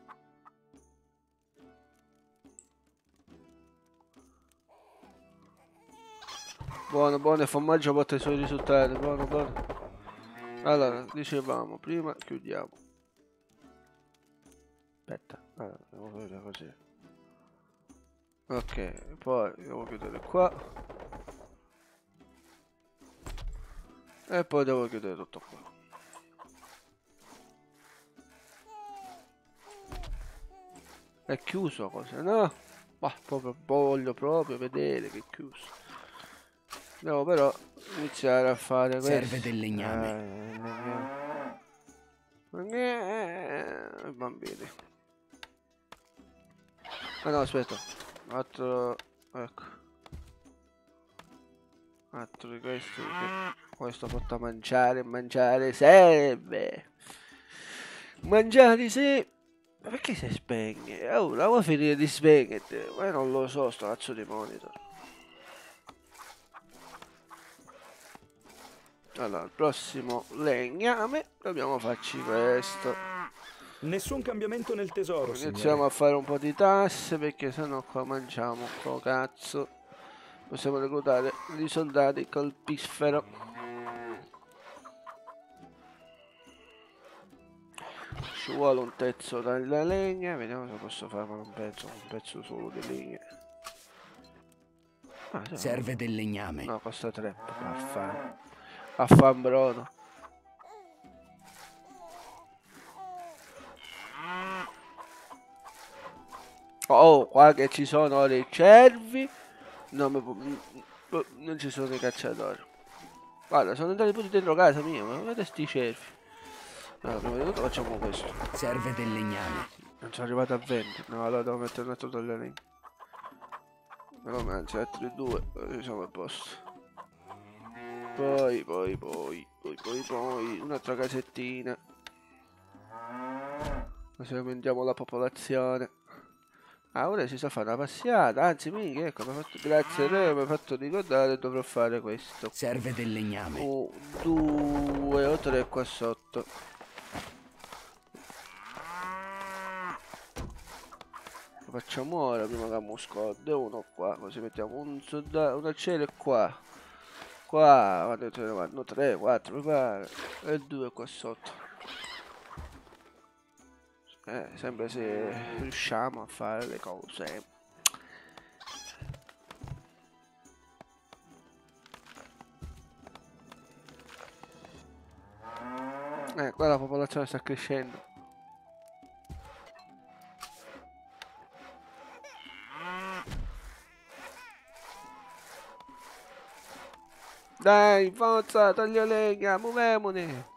Buono, il formaggio porta i suoi risultati, buono. Allora, dicevamo, prima chiudiamo. Aspetta, allora, devo vedere così. Ok, poi devo chiudere qua. E poi devo chiudere tutto qua. È chiuso cosa, no? Ma voglio proprio vedere che è chiuso. Devo però iniziare a fare questo. Serve del legname. Bambini. Ah no, aspetta. Altro. Ecco. Altro di questo. Questo porta a mangiare serve. Mangiare sì. Ma perché si spegne? Oh, la vuoi finire di spegnerti? Ma io non lo so, sto cazzo di monitor. Allora, il prossimo legname dobbiamo farci questo. Nessun cambiamento nel tesoro, iniziamo signore. A fare un po' di tasse perché sennò qua mangiamo sto cazzo. Possiamo reclutare i soldati col piffero. Ci vuole un pezzo della legna, vediamo se posso fare un pezzo solo di legna. Serve del legname. No, costa 3. Affambrono. Oh, qua che ci sono dei cervi. Non ci sono i cacciatori. Guarda, sono andati pure dentro casa mia, ma vedete sti cervi. Allora, prima di tutto facciamo questo. Serve del legname. Non sono arrivato a 20. No, allora devo mettere un altro taglio legna. No, anzi, altri 2. Siamo a posto. Poi un'altra casettina. Così aumentiamo la popolazione. Ora si sa fare una passata. Anzi, mica, ecco, grazie a lei mi ha fatto ricordare, dovrò fare questo. Serve del legname. 2 o 3 qua sotto. Lo facciamo ora prima che muscode. Uno qua, così mettiamo un soldato, un arciere qua. Qua, vanno 3, 4, qua e 2 qua sotto. Sempre se riusciamo a fare le cose. Qua la popolazione sta crescendo. Dai, forza, taglio legna, muoviamone.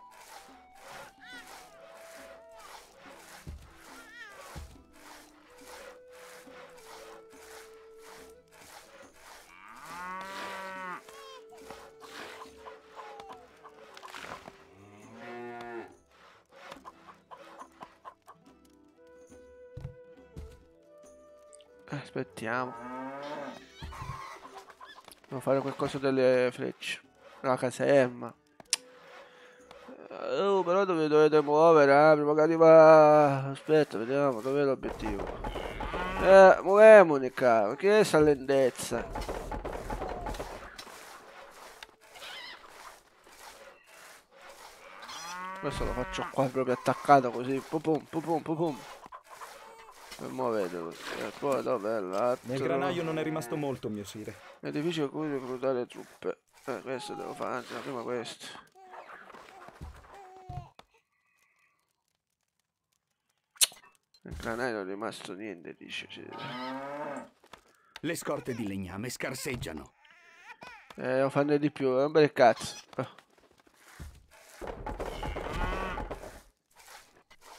Aspettiamo. Devo fare qualcosa delle frecce. La caserma. Però dovete muovere, prima che arriva. Aspetta, vediamo dov'è l'obiettivo. Muoviamone, caro. Che è questa lentezza? Questo lo faccio qua proprio attaccato così. Pum. Per muoverlo. E poi dov'è l'altro? Nel granaio non è rimasto molto, mio sire. È difficile qui reclutare truppe. Questo devo fare, anzi, prima questo. Nel granaio non è rimasto niente, dice. Le scorte di legname scarseggiano. Devo farne di più, è un bel cazzo.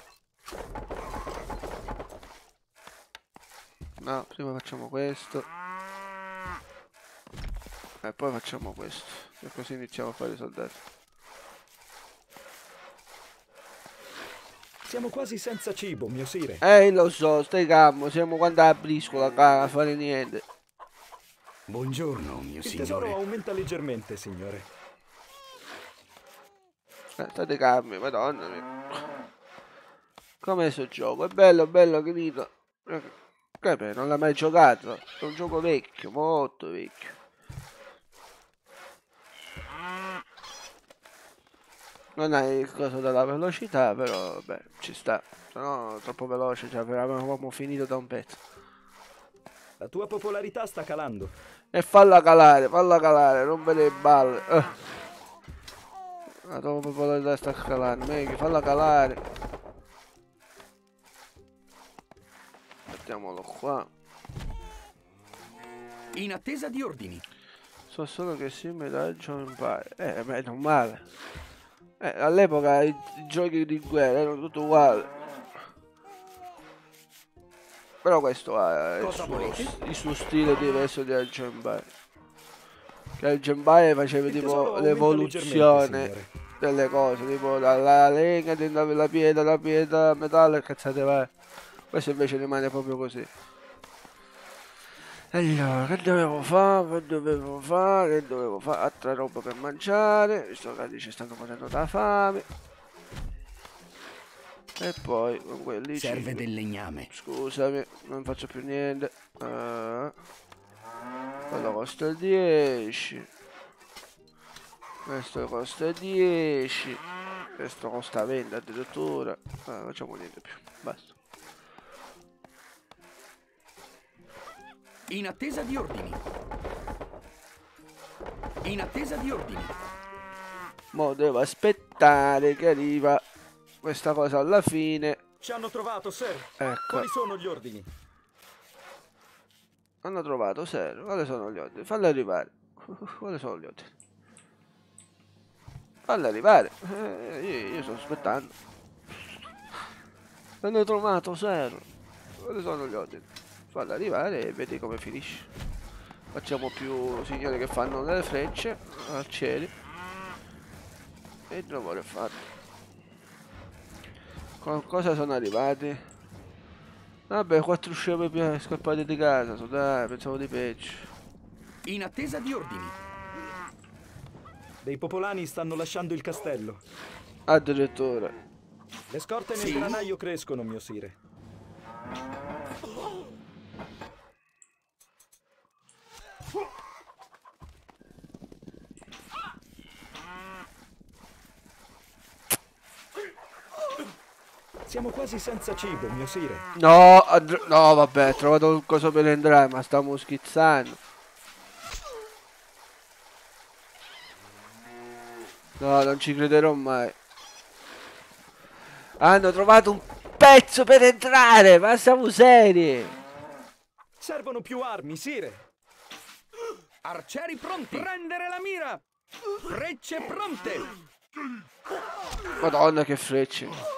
No, prima facciamo questo. E poi facciamo questo. E così iniziamo a fare i soldati. Siamo quasi senza cibo, mio sire. Lo so, stai calmo, siamo quando a briscola, cara, a fare niente. Buongiorno, mio signore. Il tesoro aumenta leggermente, signore. State calmi, madonna mia. Com'è sto gioco? È bello, bello, capito? Capito, non l'ha mai giocato. È un gioco vecchio, molto vecchio. Non hai il coso della velocità, però vabbè, ci sta. Se no, troppo veloce, cioè avevamo finito da un pezzo. La tua popolarità sta calando. E falla calare, rompere le balle. La tua popolarità sta calando, meglio, falla calare. Mettiamolo qua. In attesa di ordini. So solo che sì, mi dà il John Empire. Beh, non male. All'epoca i giochi di guerra erano tutti uguali. Però questo ha il suo stile diverso di Age of Empires. Che Age of Empires faceva tipo l'evoluzione delle cose, tipo dalla legna, la pietra, metallo e cazzate vai. Questo invece rimane proprio così. Allora, che dovevo fare? Altra roba per mangiare, visto che ci stanno morendo da fame. E poi con quelli serve del legname. Scusami, non faccio più niente. Quello costa 10. Questo costa 10. Questo costa 20 addirittura. Non facciamo niente più, basta. In attesa di ordini. In attesa di ordini. Mo devo aspettare che arriva questa cosa alla fine. Ci hanno trovato, sir. Ecco. Quali sono gli ordini? Hanno trovato, sir. Quali sono gli ordini? Falli arrivare. Quali sono gli ordini? Falli arrivare. Io sto aspettando. Hanno trovato, sir. Quali sono gli ordini? Falli arrivare e vedi come finisce. Facciamo più signori che fanno delle frecce, arcieri. E il lavoro è fatto. Con cosa sono arrivati? Vabbè, 4 scemi scappati di casa, dai, pensavo di peggio. In attesa di ordini. Dei popolani stanno lasciando il castello. Addirittura. Le scorte nel granaio crescono, mio sire. Siamo quasi senza cibo, mio sire. No, no, vabbè, ho trovato un coso per entrare, ma stiamo schizzando. No, non ci crederò mai. Hanno trovato un pezzo per entrare, ma siamo seri. Servono più armi, sire. Arcieri pronti. Prendere la mira. Frecce pronte. Madonna, che frecce.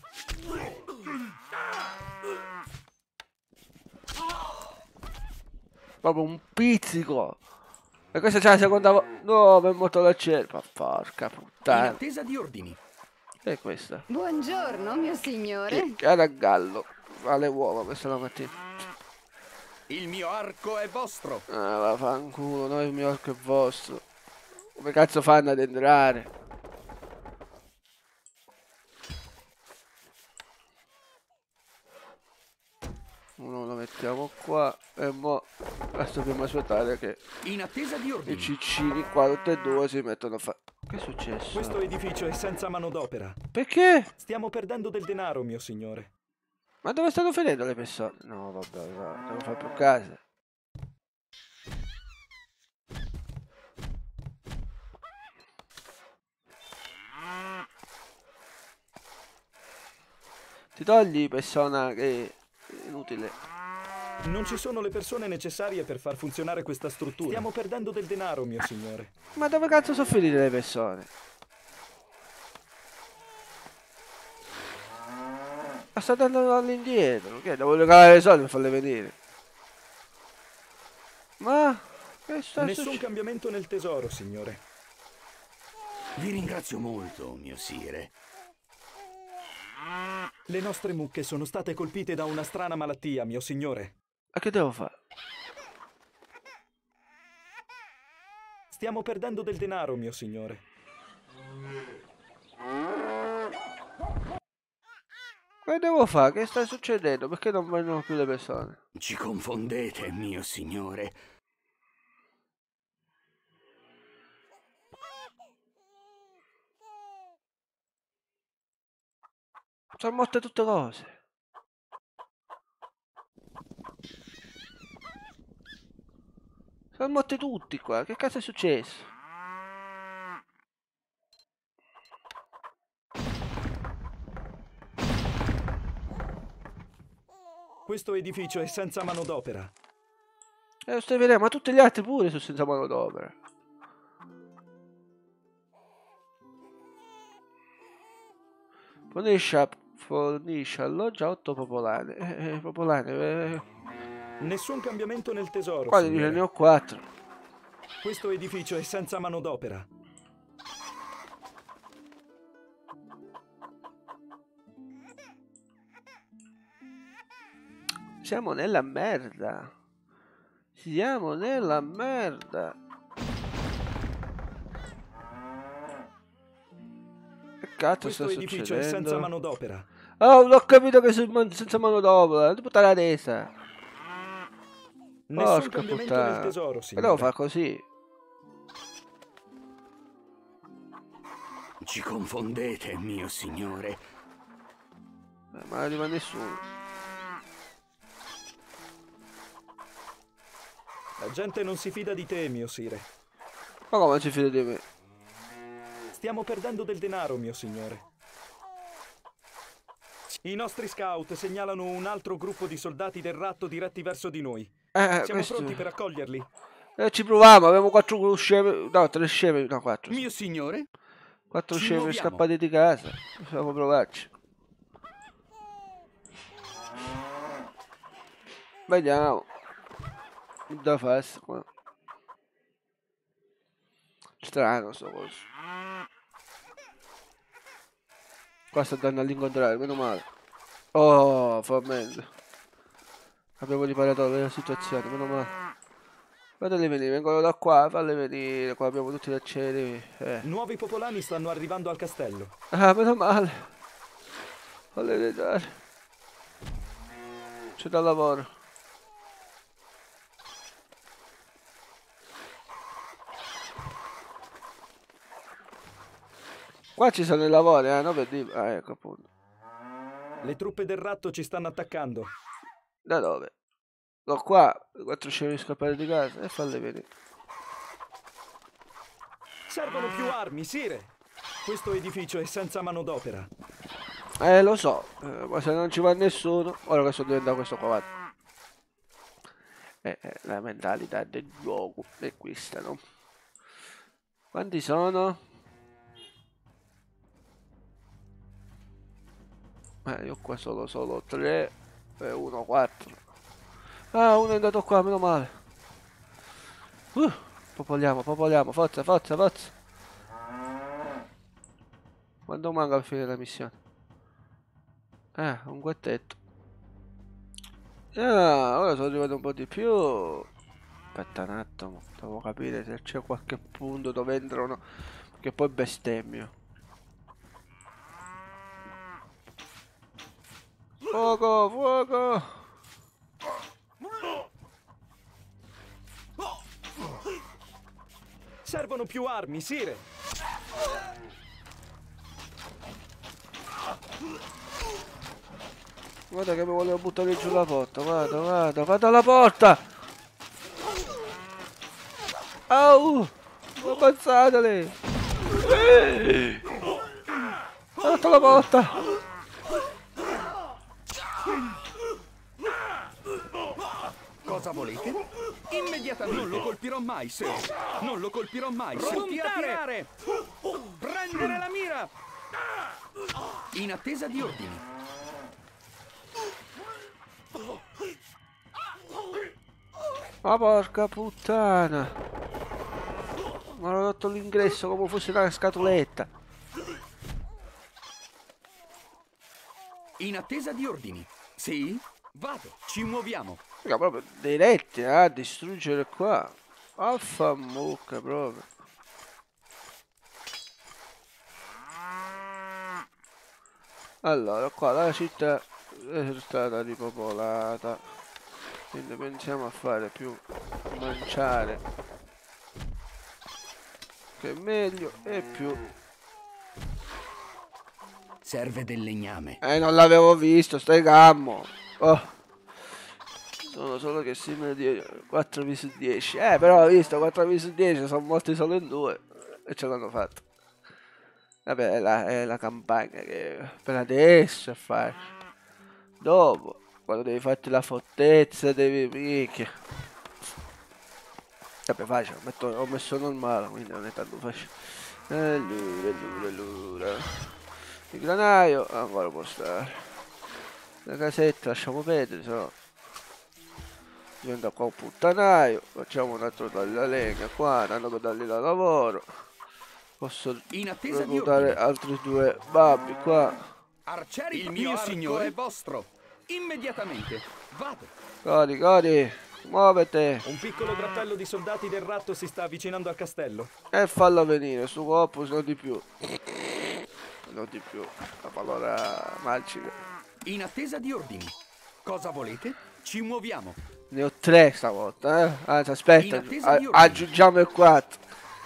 Proprio un pizzico. E questa c'è la seconda volta. No, mi è morto la cerpa. Porca puttana. In attesa di ordini. E questa? Buongiorno, mio signore. Che era gallo. Fa le uova questa la mattina. Il mio arco è vostro. Ah, vaffanculo, no, il mio arco è vostro. Come cazzo fanno ad entrare? Uno lo mettiamo qua e mo basta prima aspettare che in attesa di ordini. I ciccini qua tutti e due si mettono a fare. Che è successo? Questo edificio è senza manodopera. Perché? Stiamo perdendo del denaro, mio signore. Ma dove stanno finendo le persone? No, vabbè, devo fare più case. Ti togli persona che è inutile. Non ci sono le persone necessarie per far funzionare questa struttura. Stiamo perdendo del denaro, mio signore. Ma dove cazzo sono finite le persone? Ma sta andando all'indietro, che devo regalare i soldi per farle venire. Ma che sta Nessun cambiamento nel tesoro, signore. Vi ringrazio molto, mio sire. Le nostre mucche sono state colpite da una strana malattia, mio signore. Ma che devo fare? Stiamo perdendo del denaro, mio signore. Che devo fare? Che sta succedendo? Perché non vengono più le persone? Ci confondete, mio signore. Sono morte tutte cose. Sono morti tutti qua. Che cazzo è successo? Questo edificio è senza manodopera. Lo stai vedendo, ma tutti gli altri pure sono senza manodopera. Fornisce alloggio a 8 popolani. Nessun cambiamento nel tesoro. Qua ne ho 4. Questo edificio è senza manodopera. Siamo nella merda. Siamo nella merda. Che cazzo sta succedendo? Questo edificio è senza manodopera. Oh, l'ho capito che sono senza manodopera. Devo buttare la testa. Nessun cambiamento nel tesoro, signore. Devo fare così. Ci confondete, mio signore. Ma non arriva nessuno. La gente non si fida di te, mio sire. Ma come si fida di me? Stiamo perdendo del denaro, mio signore. I nostri scout segnalano un altro gruppo di soldati del ratto diretti verso di noi. Siamo pronti per accoglierli. Ci proviamo, abbiamo 4 scemi. No, 3 scemi, no 4. Mio signore? 4 scemi scappati di casa. Possiamo provarci. Vediamo. Da farsi qua. Strano sto coso. Qua sta andando all'incontrario, meno male. Oh, finalmente. Abbiamo riparato la situazione, meno male. Fateli venire, vengono da qua, falli venire, qua abbiamo tutti gli aceri. Nuovi popolani stanno arrivando al castello. Ah, meno male. Falli vedere. C'è da lavoro. Qua ci sono i lavori, no? Per dire. Ah, ecco appunto. Le truppe del ratto ci stanno attaccando. Da dove? No, qua, 4 scemi scappati di casa e falli vedere. Servono più armi, sire. Questo edificio è senza manodopera. Lo so, ma se non ci va nessuno, ora che sono diventato questo qua. La mentalità del gioco è questa, no? Quanti sono? Io qua solo 3 e 1 4. Ah, uno è andato qua, meno male. Popoliamo, forza. Quando manca a finire la missione? Un quartetto. Ora sono arrivato un po' di più. Aspetta un attimo, devo capire se c'è qualche punto dove entrano, perché poi bestemmio. Fuoco! Servono più armi, sire. Guarda che mi volevo buttare giù la porta, vado alla porta! Au! Ammazzateli! Ho fatto la porta! Cosa volete? Immediatamente. Non lo colpirò mai, sir. Non lo colpirò mai, sir. Tirare! Prendere la mira! In attesa di ordini. Ma porca puttana! Mi hanno dato l'ingresso come fosse una scatoletta. In attesa di ordini. Sì? Vado, ci muoviamo. Mica proprio diretti a distruggere qua. Affamucca proprio. Allora, qua la città è stata ripopolata. Quindi pensiamo a fare più mangiare. Che è meglio e più. Serve del legname. Non l'avevo visto, stai calmo. Oh. Sono solo che si vede 4 su 10. Però ho visto 4 su 10, sono morti solo in 2. E ce l'hanno fatto. Vabbè, è la campagna che per adesso è fare. Dopo, quando devi farti la fortezza, devi picchia. Vabbè, facile, ho messo normale, quindi non è tanto facile. Allora. Il granaio ancora può stare. La casetta lasciamo perdere, sennò diventa qua un puttanaio. Facciamo un altro taglio alla legna qua, tanto per dargli da lavoro. Posso reclutare altri 2 babbi qua. Arcieri, il mio signore è vostro. Immediatamente. Vado. Cori, muovete. Un piccolo drappello di soldati del ratto si sta avvicinando al castello. E fallo venire, su corpo, non di più. Non di più, la parola magica. In attesa di ordini. Cosa volete? Ci muoviamo. Ne ho 3 stavolta, eh? Anzi, aspetta, aggiungiamo il 4.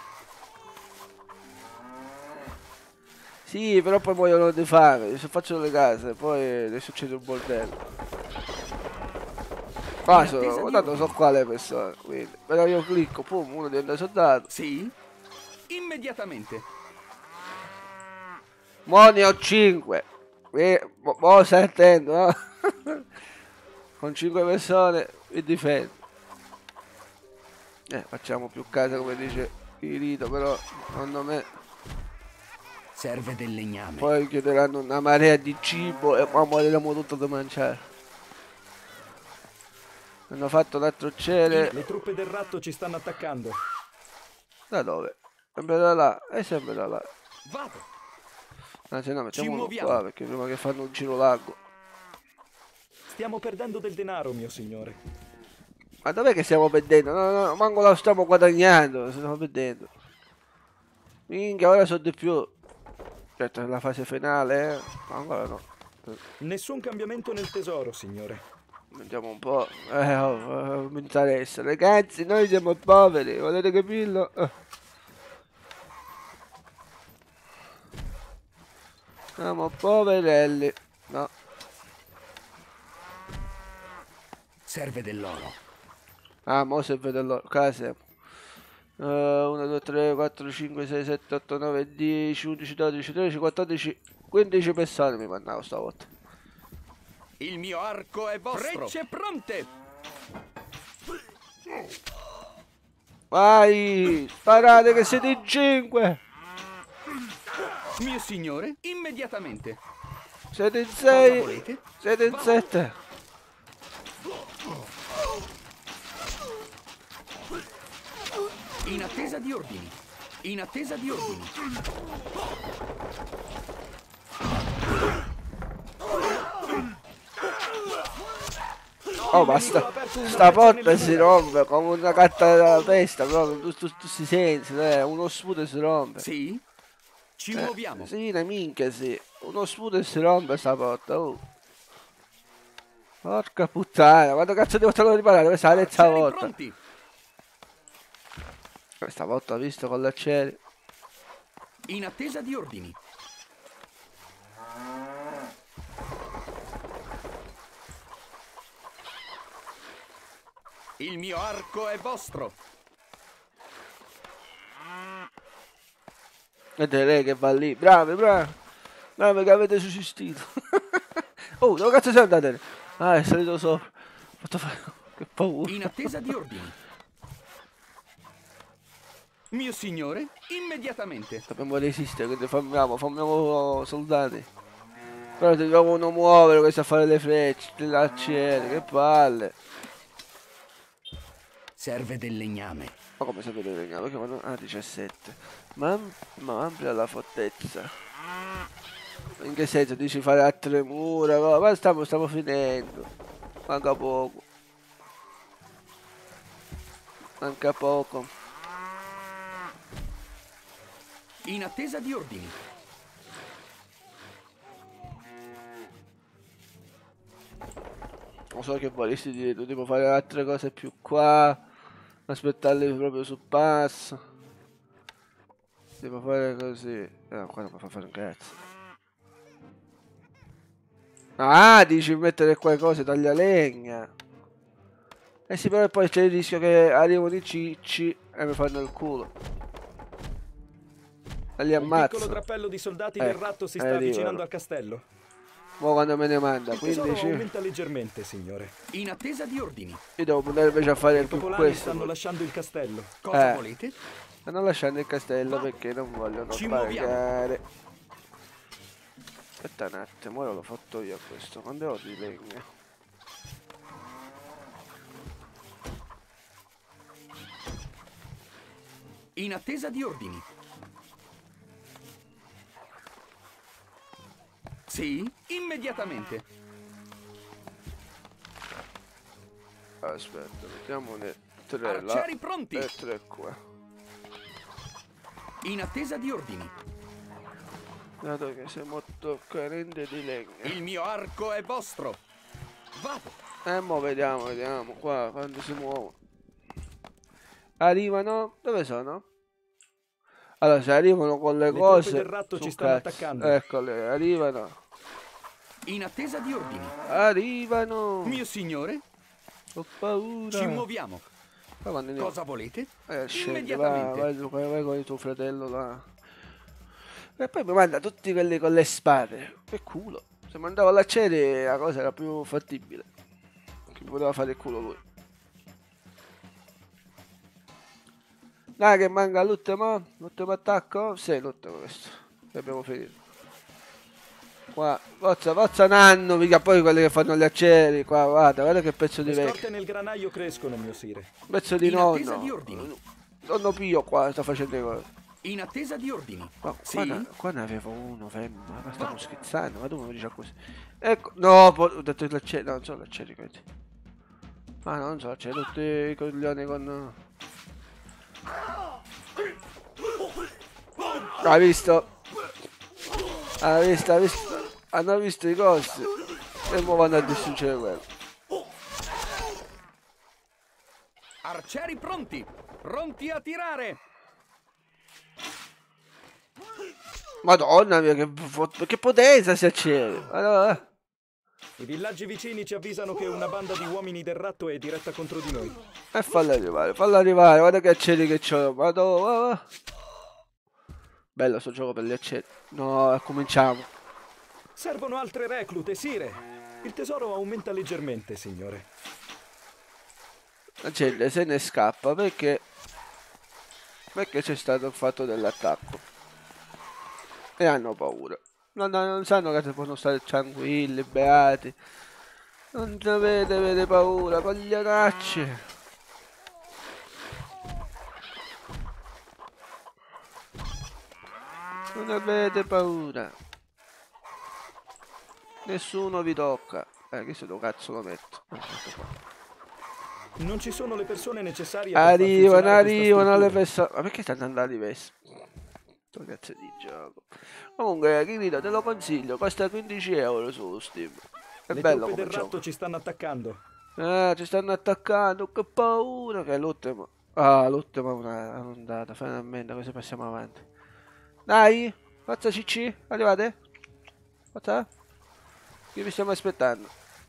Sì, però poi muoiono di fame. Se faccio le case, poi ne succede un bordello. Ah, guardate, so qua le persone. Quindi, però io clicco, pum, uno diventa soldato. Sì? Immediatamente. Mo ne ho 5. Mo stai attento, no? Con 5 persone mi difendo. Facciamo più case come dice Irito, però secondo me serve del legname. Poi chiederanno una marea di cibo e qua moriremo tutto da mangiare. Hanno fatto l'altro cielo. Le truppe del ratto ci stanno attaccando. Da dove? Sempre da là, e sempre da là. Vado. Anzi no, mettiamo uno qua perché prima che fanno un giro largo. Stiamo perdendo del denaro, mio signore. Ma dov'è che stiamo perdendo? No, manco la stiamo guadagnando, stiamo perdendo. Minchia, ora so di più. Certo, la fase finale, ma ancora no. Nessun cambiamento nel tesoro, signore. Vediamo un po'. Mi interessa. Ragazzi, noi siamo poveri, volete capirlo? Siamo poverelli. No. Serve dell'oro. Ah, mo serve dell'oro. Case. 1, 2, 3, 4, 5, 6, 7, 8, 9, 10, 11, 12, 13, 14, 15 persone mi mandavo stavolta. Il mio arco è vostro. Frecce pronte. Vai, sparate che siete in 5. Mio signore, immediatamente. Siete in 6. Siete in 7. In attesa di ordini. In attesa di ordini. Oh, basta. Sta porta si rompe come una carta della testa, proprio. Tu si senti, uno sputo e si rompe. Sì? Ci muoviamo. Sì, una minchia, sì. Uno sputo e si rompe sta porta, oh. Porca puttana, quando cazzo devo farlo riparare? Questa è la terza volta. Pronti. Questa volta ho visto con l'acciaio. In attesa di ordini. Il mio arco è vostro. Vedete che va lì. Bravi, bravi. Bravi che avete sussistito. Oh, dove cazzo sei andato? Ah, è salito sopra. Fatto fare. Che paura. In attesa di ordini. Mio signore, immediatamente. Dobbiamo resistere, quindi formiamo soldati. Però ti devono muovere questi a fare le frecce, l'acciaio, che palle. Serve del legname. Ma come serve del legname? Perché vanno a 17. Ma amplia la fortezza. In che senso? Dici fare altre mura? Ma stiamo finendo. Manca poco. Manca poco. In attesa di ordini. Non so che vorresti dire, tu devo fare altre cose più qua. Aspettarli proprio sul passo. Devo fare così. Qua non mi fa fare un cazzo. Ah, dici mettere qua cose, taglia legna. Eh sì, però poi c'è il rischio che arrivano i cicci e mi fanno il culo. E li ammazzo. Un piccolo drappello di soldati del ratto si sta avvicinando al castello. Mo quando me ne manda, il 15. Aumenta leggermente, signore. In attesa di ordini. Io devo puntare invece a fare più questo. Stanno lasciando il castello. Cosa volete? Stanno lasciando il castello perché non vogliono pagare. Aspetta un attimo, ora l'ho fatto io questo. Quando ho di legno? In attesa di ordini. Sì, immediatamente. Aspetta, mettiamone 3 Arcieri là pronti. e 3 qua. In attesa di ordini. Dato che siamo carenti di legno. Il mio arco è vostro. Vado. Mo vediamo qua quando si muovono. Arrivano, dove sono? Allora, se arrivano con le cose del ratto ci stanno attaccando. Eccole, arrivano. In attesa di ordini. Arrivano. Mio signore. Ho paura. Ci muoviamo. Cosa volete? Scendi, vai con il tuo fratello là. E poi mi manda tutti quelli con le spade. Che culo. Se mandavo all'acciaio la cosa era più fattibile. Che poteva fare il culo lui. Dai che manca l'ultimo attacco. Sì, l'ultimo questo. E abbiamo finito. Qua, forza nanno, mica poi quelli che fanno gli aceri. Qua, guarda che pezzo di vecchio. Le scorte nel granaio crescono, mio sire. Pezzo di nonno. Nonno Pio qua sta facendo le cose. In attesa di ordini. Ma qua ne avevo uno, femmina. Ma stiamo scherzando, ma tu mi dici così. Ecco, no, ho detto l'acciaio, no, non so l'acciaio, quindi. Ma no, non so, c'è tutti i coglioni con... Hai visto? Hai visto? Hanno visto i costi e ora vanno a distruggere quello. Arcieri pronti! Pronti a tirare! Madonna mia, che potenza si accende! Allora. I villaggi vicini ci avvisano che una banda di uomini del ratto è diretta contro di noi. E fallo arrivare, guarda che accedi che c'ho. Madonna. Bello sto gioco per gli accedi. No, cominciamo. Servono altre reclute, sire. Il tesoro aumenta leggermente, signore. La gente se ne scappa perché c'è stato il fatto dell'attacco. E hanno paura. Non sanno che possono stare tranquilli, beati. Non avete paura, coglionacci. Non avete paura. Nessuno vi tocca. Questo dove cazzo lo metto? Non ci sono le persone necessarie. Arrivano le persone. Ma perché stanno andando diversi? Sto cazzo di gioco. Comunque, Kirito, te lo consiglio. Costa 15 euro su Steam. È bello come del gioco. ratto ci stanno attaccando. Ci stanno attaccando. Che paura. Che è l'ultimo. Ah, l'ultima è una ondata. Finalmente, così passiamo avanti. Dai, forza CC, arrivate. Forza. Che vi stiamo aspettando.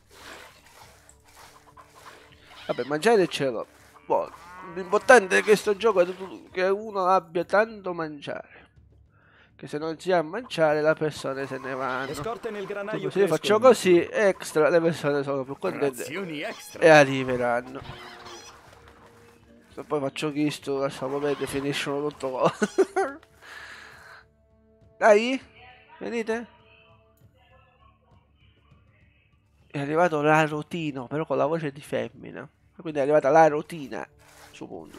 Vabbè, mangiare ce l'ho. Boh, l'importante è che sto gioco è che uno abbia tanto mangiare. Che se non si ha a mangiare le persone se ne vanno. Le scorte nel granaio. Se io faccio così, extra, le persone sono più contente e arriveranno. Se poi faccio questo, lasciamo perdere, finiscono tutto qua. Dai, venite. È arrivato la rotina, però con la voce di femmina. Quindi è arrivata la rotina. Su punto.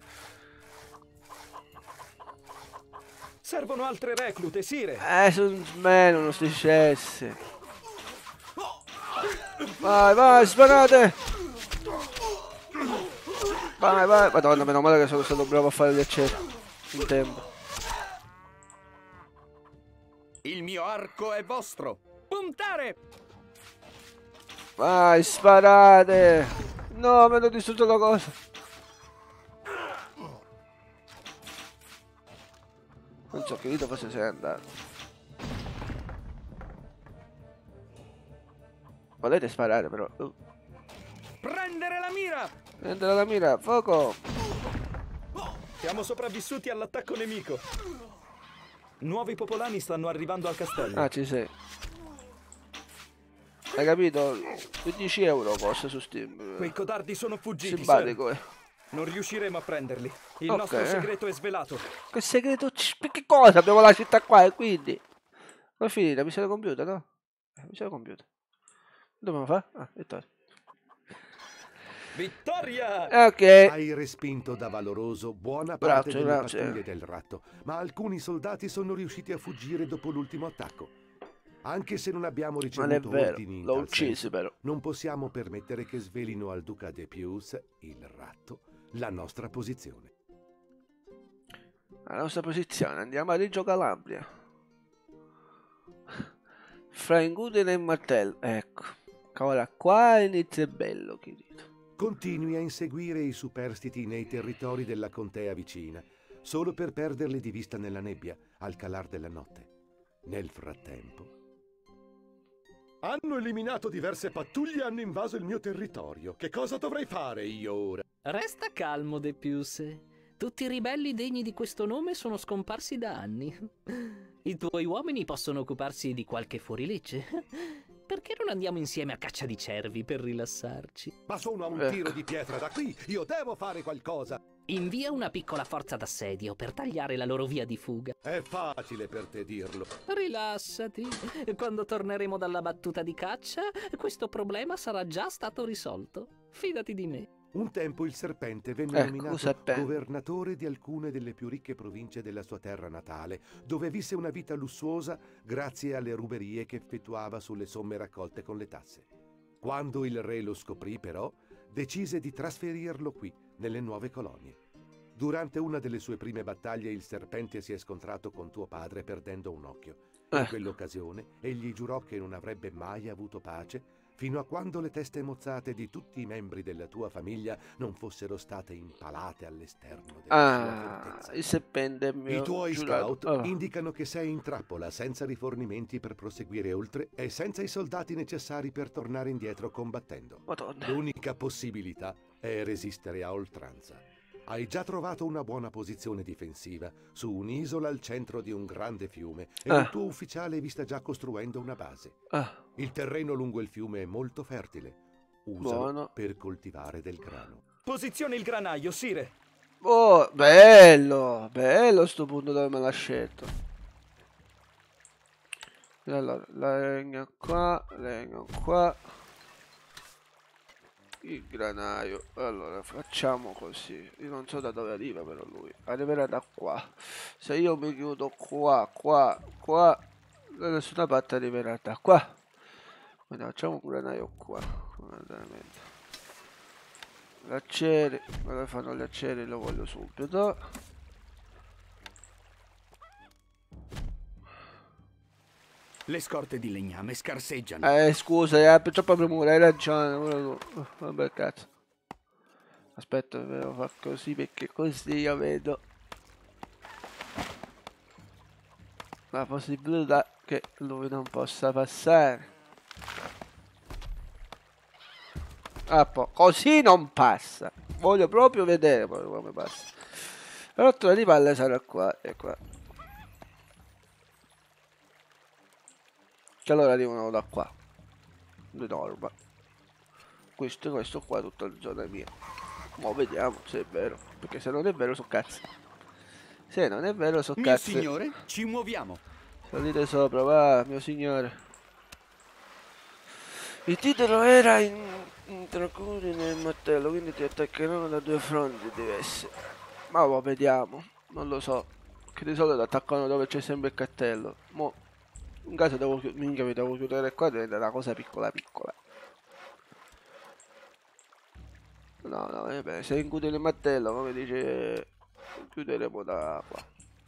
Servono altre reclute, Sire. Sono meno, non sti cessi. Vai, vai, sparate! Vai, vai. Madonna, meno male che sono stato bravo a fare gli aceri. In tempo. Il mio arco è vostro. Puntare! Vai, sparate! No, mi hanno distrutto la cosa. Non so che dito forse sei andato. Volete sparare però. Prendere la mira! Prendere la mira, fuoco! Siamo sopravvissuti all'attacco nemico. Nuovi popolani stanno arrivando al castello. Ah, ci sei. Hai capito? 15 euro costa su Steam. Quei codardi sono fuggiti. Simpatico, Non riusciremo a prenderli. Il nostro segreto è svelato. Che segreto? Che cosa? Abbiamo la città qua e quindi. Come è finita? Missione compiuta, no? Missione compiuta. Dobbiamo fare? Ah, vittoria. Vittoria! Ok. Hai respinto da valoroso buona parte delle pattuglie del ratto, ma alcuni soldati sono riusciti a fuggire dopo l'ultimo attacco. Anche se non abbiamo ricevuto ordini in tal senso, non possiamo permettere che svelino al duca de Pius, il ratto, la nostra posizione. La nostra posizione, andiamo a Reggio Calabria. Fra Ingudine e Martello, ecco. Ora qua inizia bello, querido. Continui a inseguire i superstiti nei territori della contea vicina, solo per perderli di vista nella nebbia, al calar della notte. Nel frattempo... Hanno eliminato diverse pattuglie e hanno invaso il mio territorio. Che cosa dovrei fare io ora? Resta calmo, De Pius. Tutti i ribelli degni di questo nome sono scomparsi da anni. I tuoi uomini possono occuparsi di qualche fuorilegge. Perché non andiamo insieme a caccia di cervi per rilassarci? Ma sono a un tiro di pietra da qui. Io devo fare qualcosa. Invia una piccola forza d'assedio per tagliare la loro via di fuga. È facile per te dirlo. Rilassati. Quando torneremo dalla battuta di caccia, questo problema sarà già stato risolto. Fidati di me. Un tempo il serpente venne nominato governatore di alcune delle più ricche province della sua terra natale, dove visse una vita lussuosa grazie alle ruberie che effettuava sulle somme raccolte con le tasse. Quando il re lo scoprì, però, decise di trasferirlo qui, nelle nuove colonie. Durante una delle sue prime battaglie il serpente si è scontrato con tuo padre perdendo un occhio. In quell'occasione egli giurò che non avrebbe mai avuto pace fino a quando le teste mozzate di tutti i membri della tua famiglia non fossero state impalate all'esterno della sua fortezza. Il serpente mio I tuoi scout indicano che sei in trappola, senza rifornimenti per proseguire oltre e senza i soldati necessari per tornare indietro combattendo. L'unica possibilità è resistere a oltranza. Hai già trovato una buona posizione difensiva su un'isola al centro di un grande fiume e il tuo ufficiale vi sta già costruendo una base. Il terreno lungo il fiume è molto fertile. Usalo per coltivare del grano. Posizione il granaio, Sire. Oh, bello, bello sto punto dove me l'ha scelto. Allora, legno qua, il granaio. Allora facciamo così. Io non so da dove arriva però lui. Arriverà da qua. Se io mi chiudo qua, da nessuna parte arriverà da qua. Quindi facciamo un granaio qua. Gli aceri. Dove fanno gli aceri lo voglio subito. Le scorte di legname scarseggiano. Scusa, troppa premura, hai ragione. Vabbè, cazzo. Aspetta, devo far così perché così io vedo la possibilità che lui non possa passare. Così non passa. Voglio proprio vedere poi come passa. La rottura di palle sarà qua e qua. Che allora arrivano da qua. Di norma. Questo qua è tutta la zona mia. Ma vediamo se è vero. Perché se non è vero so cazzi. Se non è vero so cazzi. Mio signore, ci muoviamo. Salite sopra, va, mio signore. Il titolo era intracuri nel martello, quindi ti attaccheranno da due fronti diversi. Ma lo vediamo, non lo so. Che di solito attaccano dove c'è sempre il cartello. Mo, in caso devo, minchia, mi devo chiudere qua, diventa una cosa piccola piccola. No, no, vabbè, se incute il martello, come dice, chiuderemo da qua.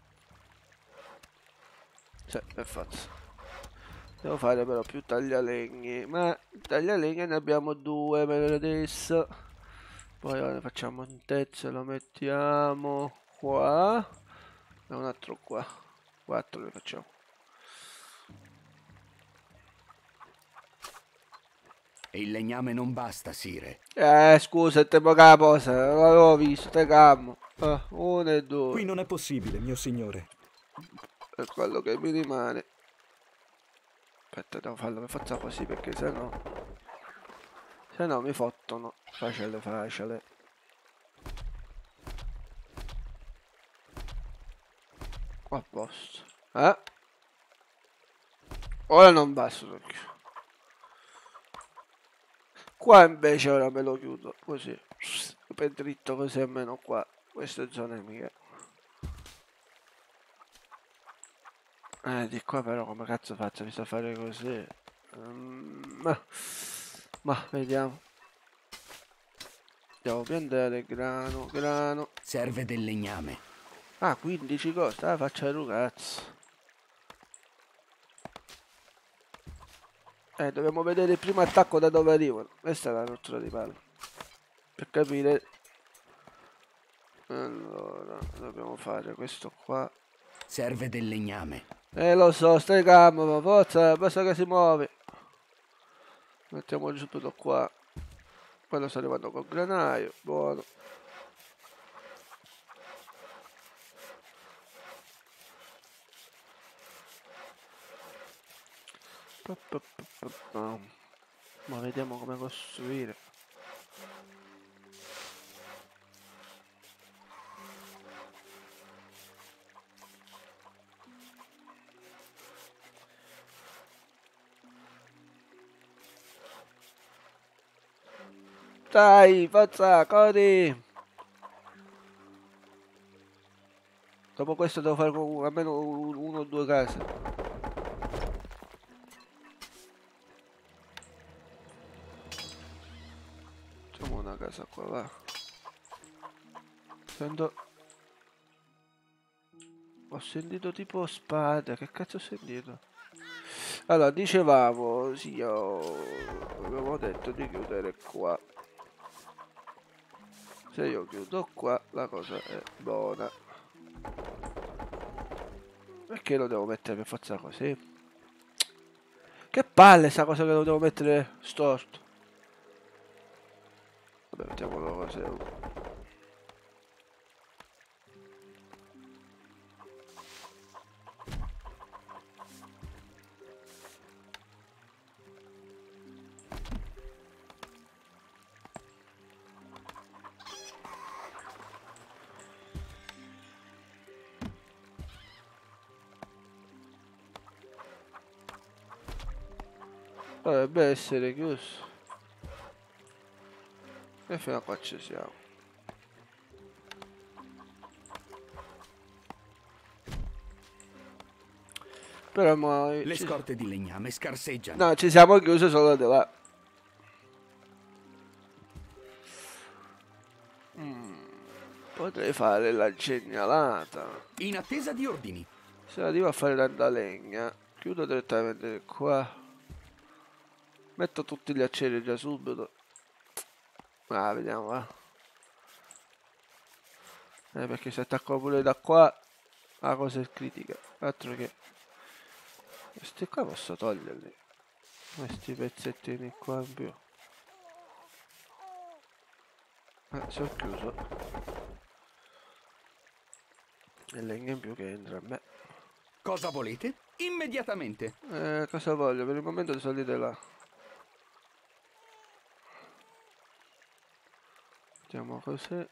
Sì, per forza. Devo fare però più taglialegni, ma taglialegni ne abbiamo due per adesso. Poi ora facciamo un terzo, lo mettiamo qua e un altro qua. 4 le facciamo. E il legname non basta, Sire. Scusa, il tempo capo, l'avevo visto, te camo. 1 e 2. Qui non è possibile, mio signore. È quello che mi rimane. Aspetta, devo farlo per forza così perché sennò mi fottono. Facile, facile. A posto. Ora non basta. Qua invece ora me lo chiudo così. Per dritto così almeno qua. Queste zone mie. Di qua però come cazzo faccio? Mi sto a fare così. Ma vediamo. Devo piantare grano. Serve del legname. 15 costa, faccia il cazzo. Dobbiamo vedere il primo attacco da dove arrivano. Questa è la rottura di palle. Per capire. Allora, dobbiamo fare questo qua. Serve del legname. Lo so, stai calmo, ma forza, basta che si muove. Mettiamo giù tutto qua. Poi lo sto arrivando col granaio, buono. Ma vediamo come costruire. Dai, forza, corri! Dopo questo devo fare almeno uno o due case. Facciamo una casa qua, va. Ho sentito tipo spade, che cazzo ho sentito? Allora, dicevamo, sì, avevo detto di chiudere qua. Se io chiudo qua, la cosa è buona. Perché lo devo mettere per forza così? Che palle sta cosa che lo devo mettere storto. Vabbè, mettiamolo così. Dovrebbe essere chiuso. E fino a qua ci siamo. Però le scorte di legname scarseggiano. No, ci siamo chiusi solo di là. Potrei fare la genialata. In attesa di ordini. Se arrivo a fare tanta legna, chiudo direttamente qua. Metto tutti gli aceri già subito. Vediamo, va. Perché se attacco pure da qua, la cosa è critica. Altro che... Questi qua posso toglierli. Questi pezzettini qua in più. Si ho chiuso. E legno in più che entra a me. Cosa volete? Immediatamente. Cosa voglio? Per il momento salite là. Mettiamo così.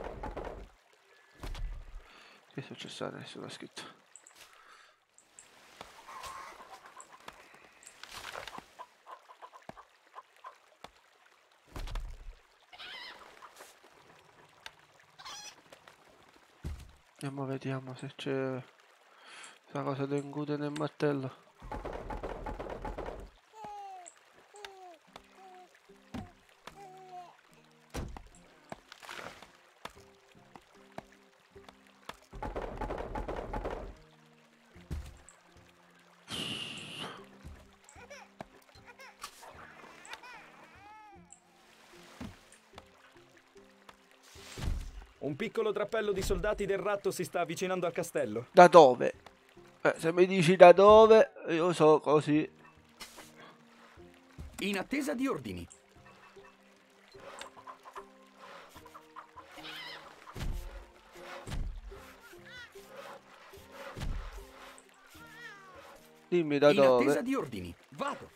Che è successo adesso? L'ho scritto. Vediamo se c'è questa cosa da incute nel martello. Un piccolo drappello di soldati del ratto si sta avvicinando al castello. Da dove? Se mi dici da dove, io so così. In attesa di ordini. Dimmi da dove. In attesa di ordini. Vado.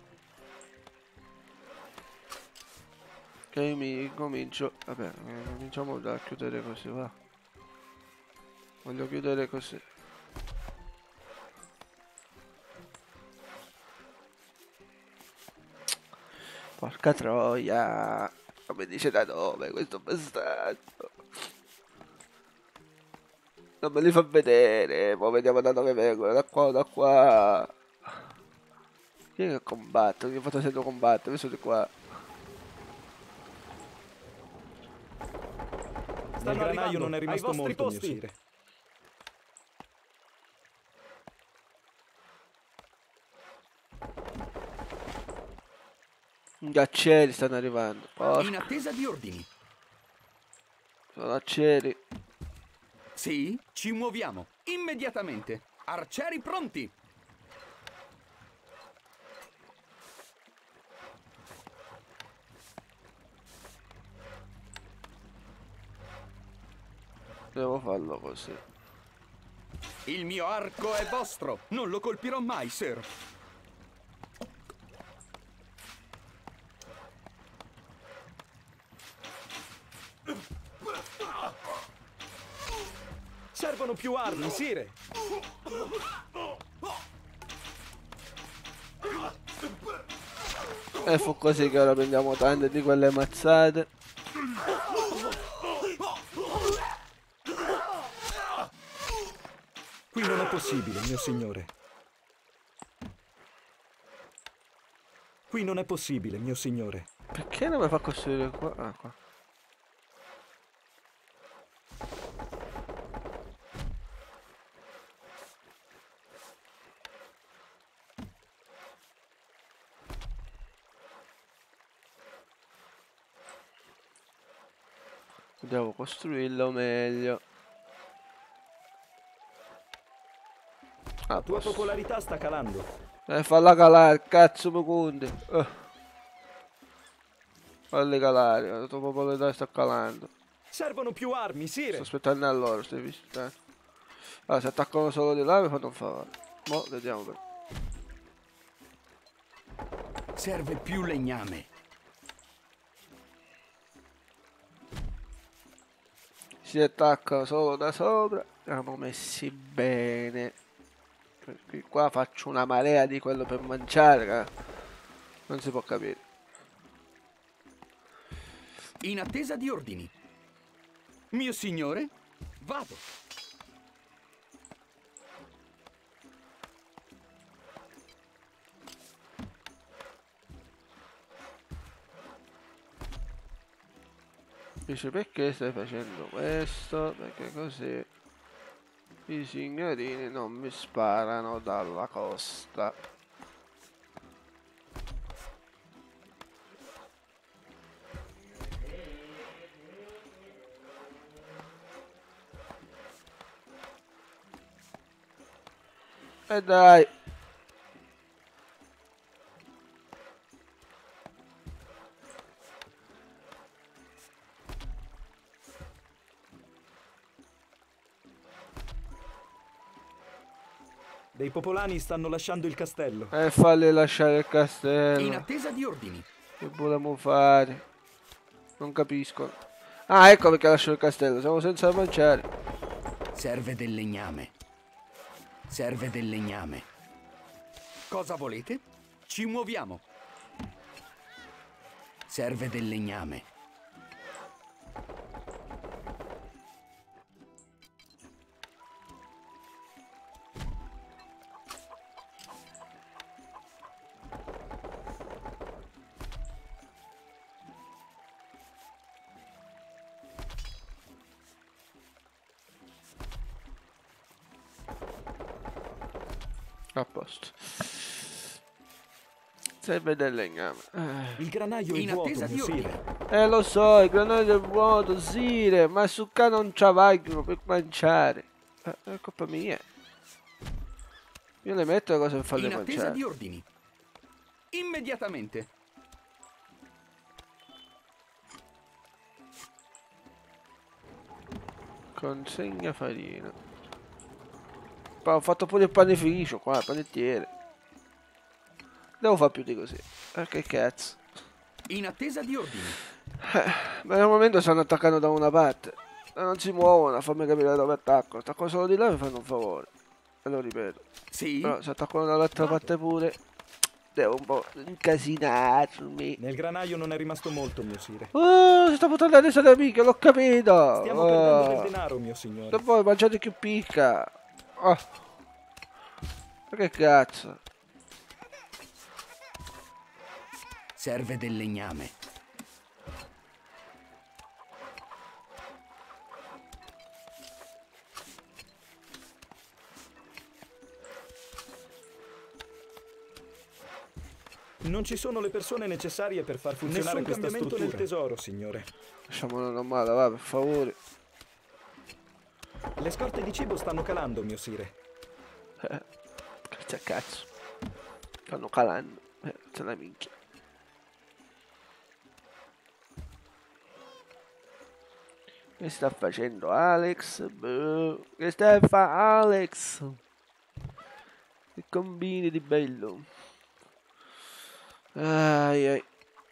Che mi comincio. Vabbè, cominciamo da chiudere così, va. Voglio chiudere così. Porca troia. Come dice da dove questo bastardo? Non me li fa vedere. Poi vediamo da dove vengono. Da qua, da qua. Chi è che combatte? Chi ha fatto sento combattere? Questo di qua. Il granaio non è rimasto molto, mio sire. Gli aceri stanno arrivando. Porca. In attesa di ordini. Sono aceri. Sì, ci muoviamo. Immediatamente. Arcieri pronti. Devo farlo così. Il mio arco è vostro. Non lo colpirò mai, sir. Servono più armi, sire. E fu così che ora prendiamo tante di quelle mazzate. Qui non è possibile, mio signore. Qui non è possibile, mio signore. Perché non mi fa costruire qua? Ah, qua. Devo costruirlo meglio. La tua popolarità sta calando. Falla calare, cazzo mi conti. Falli calare, la tua popolarità sta calando. Servono più armi, sire. Sto aspettando a loro, stai visto? Allora, se attaccano solo di là mi fanno un favore. Mo' vediamo per. Serve più legname. Si attaccano solo da sopra. Siamo messi bene. Perché qua faccio una marea di quello per mangiare. Non si può capire. In attesa di ordini. Mio signore, vado. Dice perché stai facendo questo? Perché così i signorini non mi sparano dalla costa. E dai. Dei popolani stanno lasciando il castello. Falli lasciare il castello. In attesa di ordini. Che volevamo fare? Non capisco. Ah, ecco perché lascio il castello. Siamo senza mangiare. Serve del legname. Serve del legname. Cosa volete? Ci muoviamo. Serve del legname. A posto. Serve del legname. Il granaio è in attesa di ordine. Lo so, il granaio è vuoto, Sire, ma su qua non c'avagliono per mangiare. È colpa mia. Io le metto le cose per farle mangiare. In attesa di ordini. Immediatamente. Consegna farina. Poi ho fatto pure il panificio qua, il panettiere. Devo fare più di così. Che cazzo. In attesa di ordini. Ma nel momento stanno attaccando da una parte. Non si muovono a farmi capire dove attacco. Attacco solo di là e mi fanno un favore. E lo ripeto. Sì. Però se attaccano dall'altra parte pure, devo un po' incasinarmi. Nel granaio non è rimasto molto, mio sire. Oh, si sta buttando la testa da picchia, l'ho capito. Stiamo perdendo del denaro, mio signore. E poi mangiate più picca. Oh. Ma che cazzo. Serve del legname. Non ci sono le persone necessarie per far funzionare questa struttura. Nel tesoro, signore. Lasciamolo normale, va, per favore. Le scorte di cibo stanno calando, mio sire. Grazie a cazzo. Stanno calando. Se la minchia. Che sta facendo Alex? Che sta fa Alex? Che combini di bello? Ai.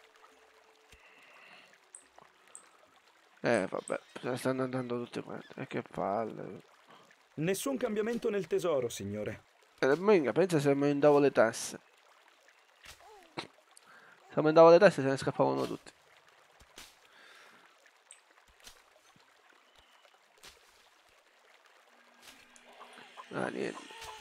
Vabbè, se ne stanno andando tutte quante. Che palle. Nessun cambiamento nel tesoro, signore. Minchia, pensa se mi indavo le tasse. Se mi indavo le tasse se ne scappavano tutti. Niente.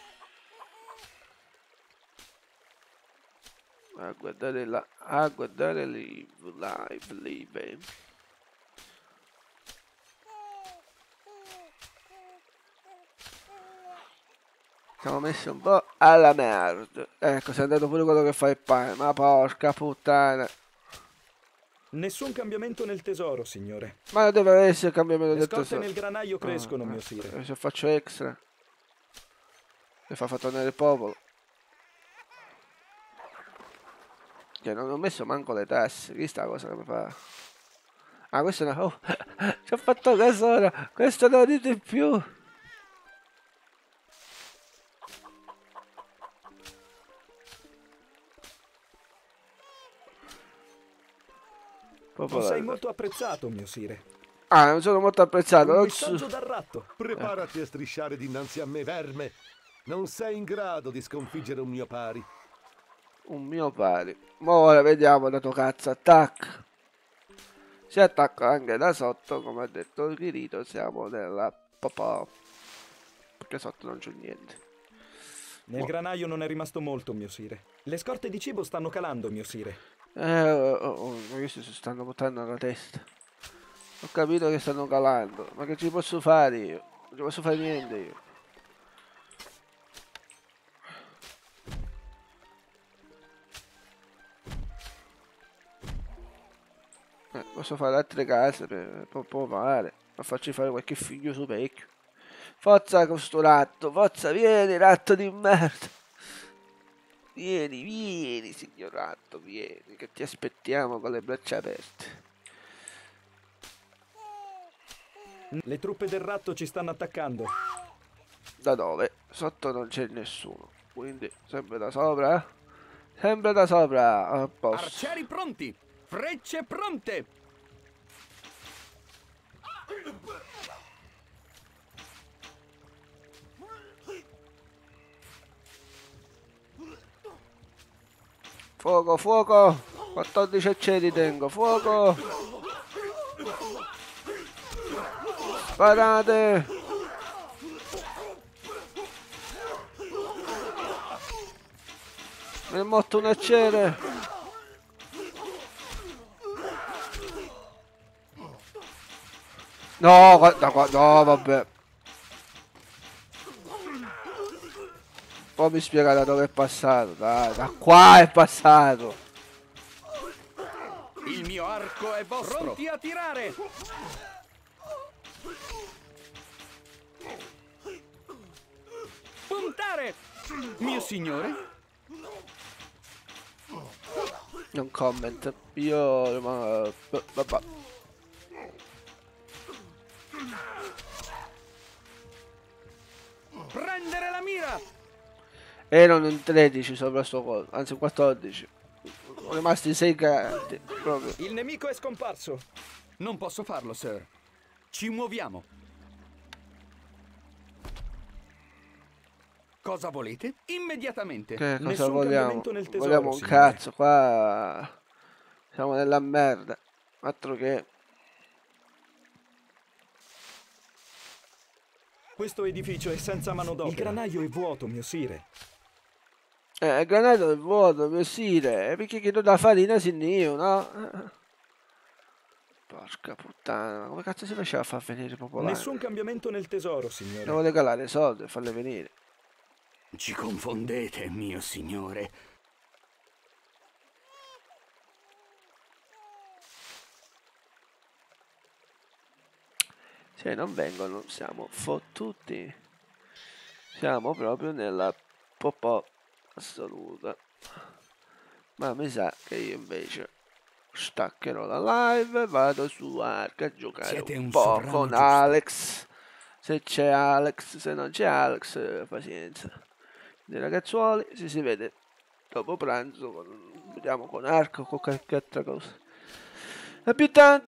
A guardare la... A guardare live. Siamo messi un po' alla merda. Ecco, si è andato pure quello che fa il pane. Ma porca puttana. Nessun cambiamento nel tesoro, signore. Ma non deve essere cambiamento del tesoro. Le scorte nel granaio crescono, mio sire. Se faccio extra. E fa tornare il popolo. Cioè, non ho messo manco le tasse. Chi sta cosa che mi fa? Ah, questo è una... Oh, ci ho fatto caso ora. Questo non lo dite più. Non sei molto apprezzato, mio sire. Ah, non sono molto apprezzato. Un messaggio dal ratto. Preparati a strisciare dinanzi a me, verme. Non sei in grado di sconfiggere un mio pari. Un mio pari. Ma ora vediamo la tua cazzo. Attacca. Si attacca anche da sotto, come ha detto il Kirito. Siamo nella papà. Perché sotto non c'è niente. Nel granaio non è rimasto molto, mio sire. Le scorte di cibo stanno calando, mio sire. Questi si stanno buttando alla testa. Ho capito che stanno calando. Ma che ci posso fare io? Non ci posso fare niente io. Posso fare altre case per provare. Ma farci fare qualche figlio su vecchio. Forza con sto ratto. Forza, vieni ratto di merda. Vieni, signor ratto, vieni, che ti aspettiamo con le braccia aperte. Le truppe del ratto ci stanno attaccando. Da dove? Sotto non c'è nessuno, quindi sempre da sopra? Sempre da sopra, a posto. Arcieri pronti, frecce pronte. Fuoco, fuoco! 14 aceri tengo, fuoco! Sparate! Mi è morto un acere! No, guarda qua, no, vabbè! Poi mi spiega da dove è passato. Da qua è passato. Il mio arco è vostro. Pronti a tirare. Puntare. Mio signore. Non comment. Io... vabbè. Prendere la mira. Erano in 13 sopra sto coso, anzi 14. Sono rimasti 6 carti proprio. Il nemico è scomparso. Non posso farlo, sir. Ci muoviamo. Cosa volete? Immediatamente. Che cosa Nessun vogliamo? nel tesoro, Vogliamo un signore. cazzo, qua siamo nella merda. Altro che... Questo edificio è senza manodopera. Il granaio è vuoto, mio sire. Il granaio è vuoto, mio sire. Perché chiedo da farina sin io, no? Porca puttana, come cazzo si faceva a far venire popolare? Nessun cambiamento nel tesoro, signore. Devo regalare soldi e farle venire. Ci confondete, mio signore. Se non vengono siamo fottuti. Siamo proprio nella popò assoluta. Ma mi sa che io invece staccherò la live e vado su Ark a giocare Siete un po' con giusto. Alex. Se c'è Alex, se non c'è Alex, pazienza. Dei ragazzuoli si vede dopo pranzo, vediamo con Ark o con qualche altra cosa. A più tanto.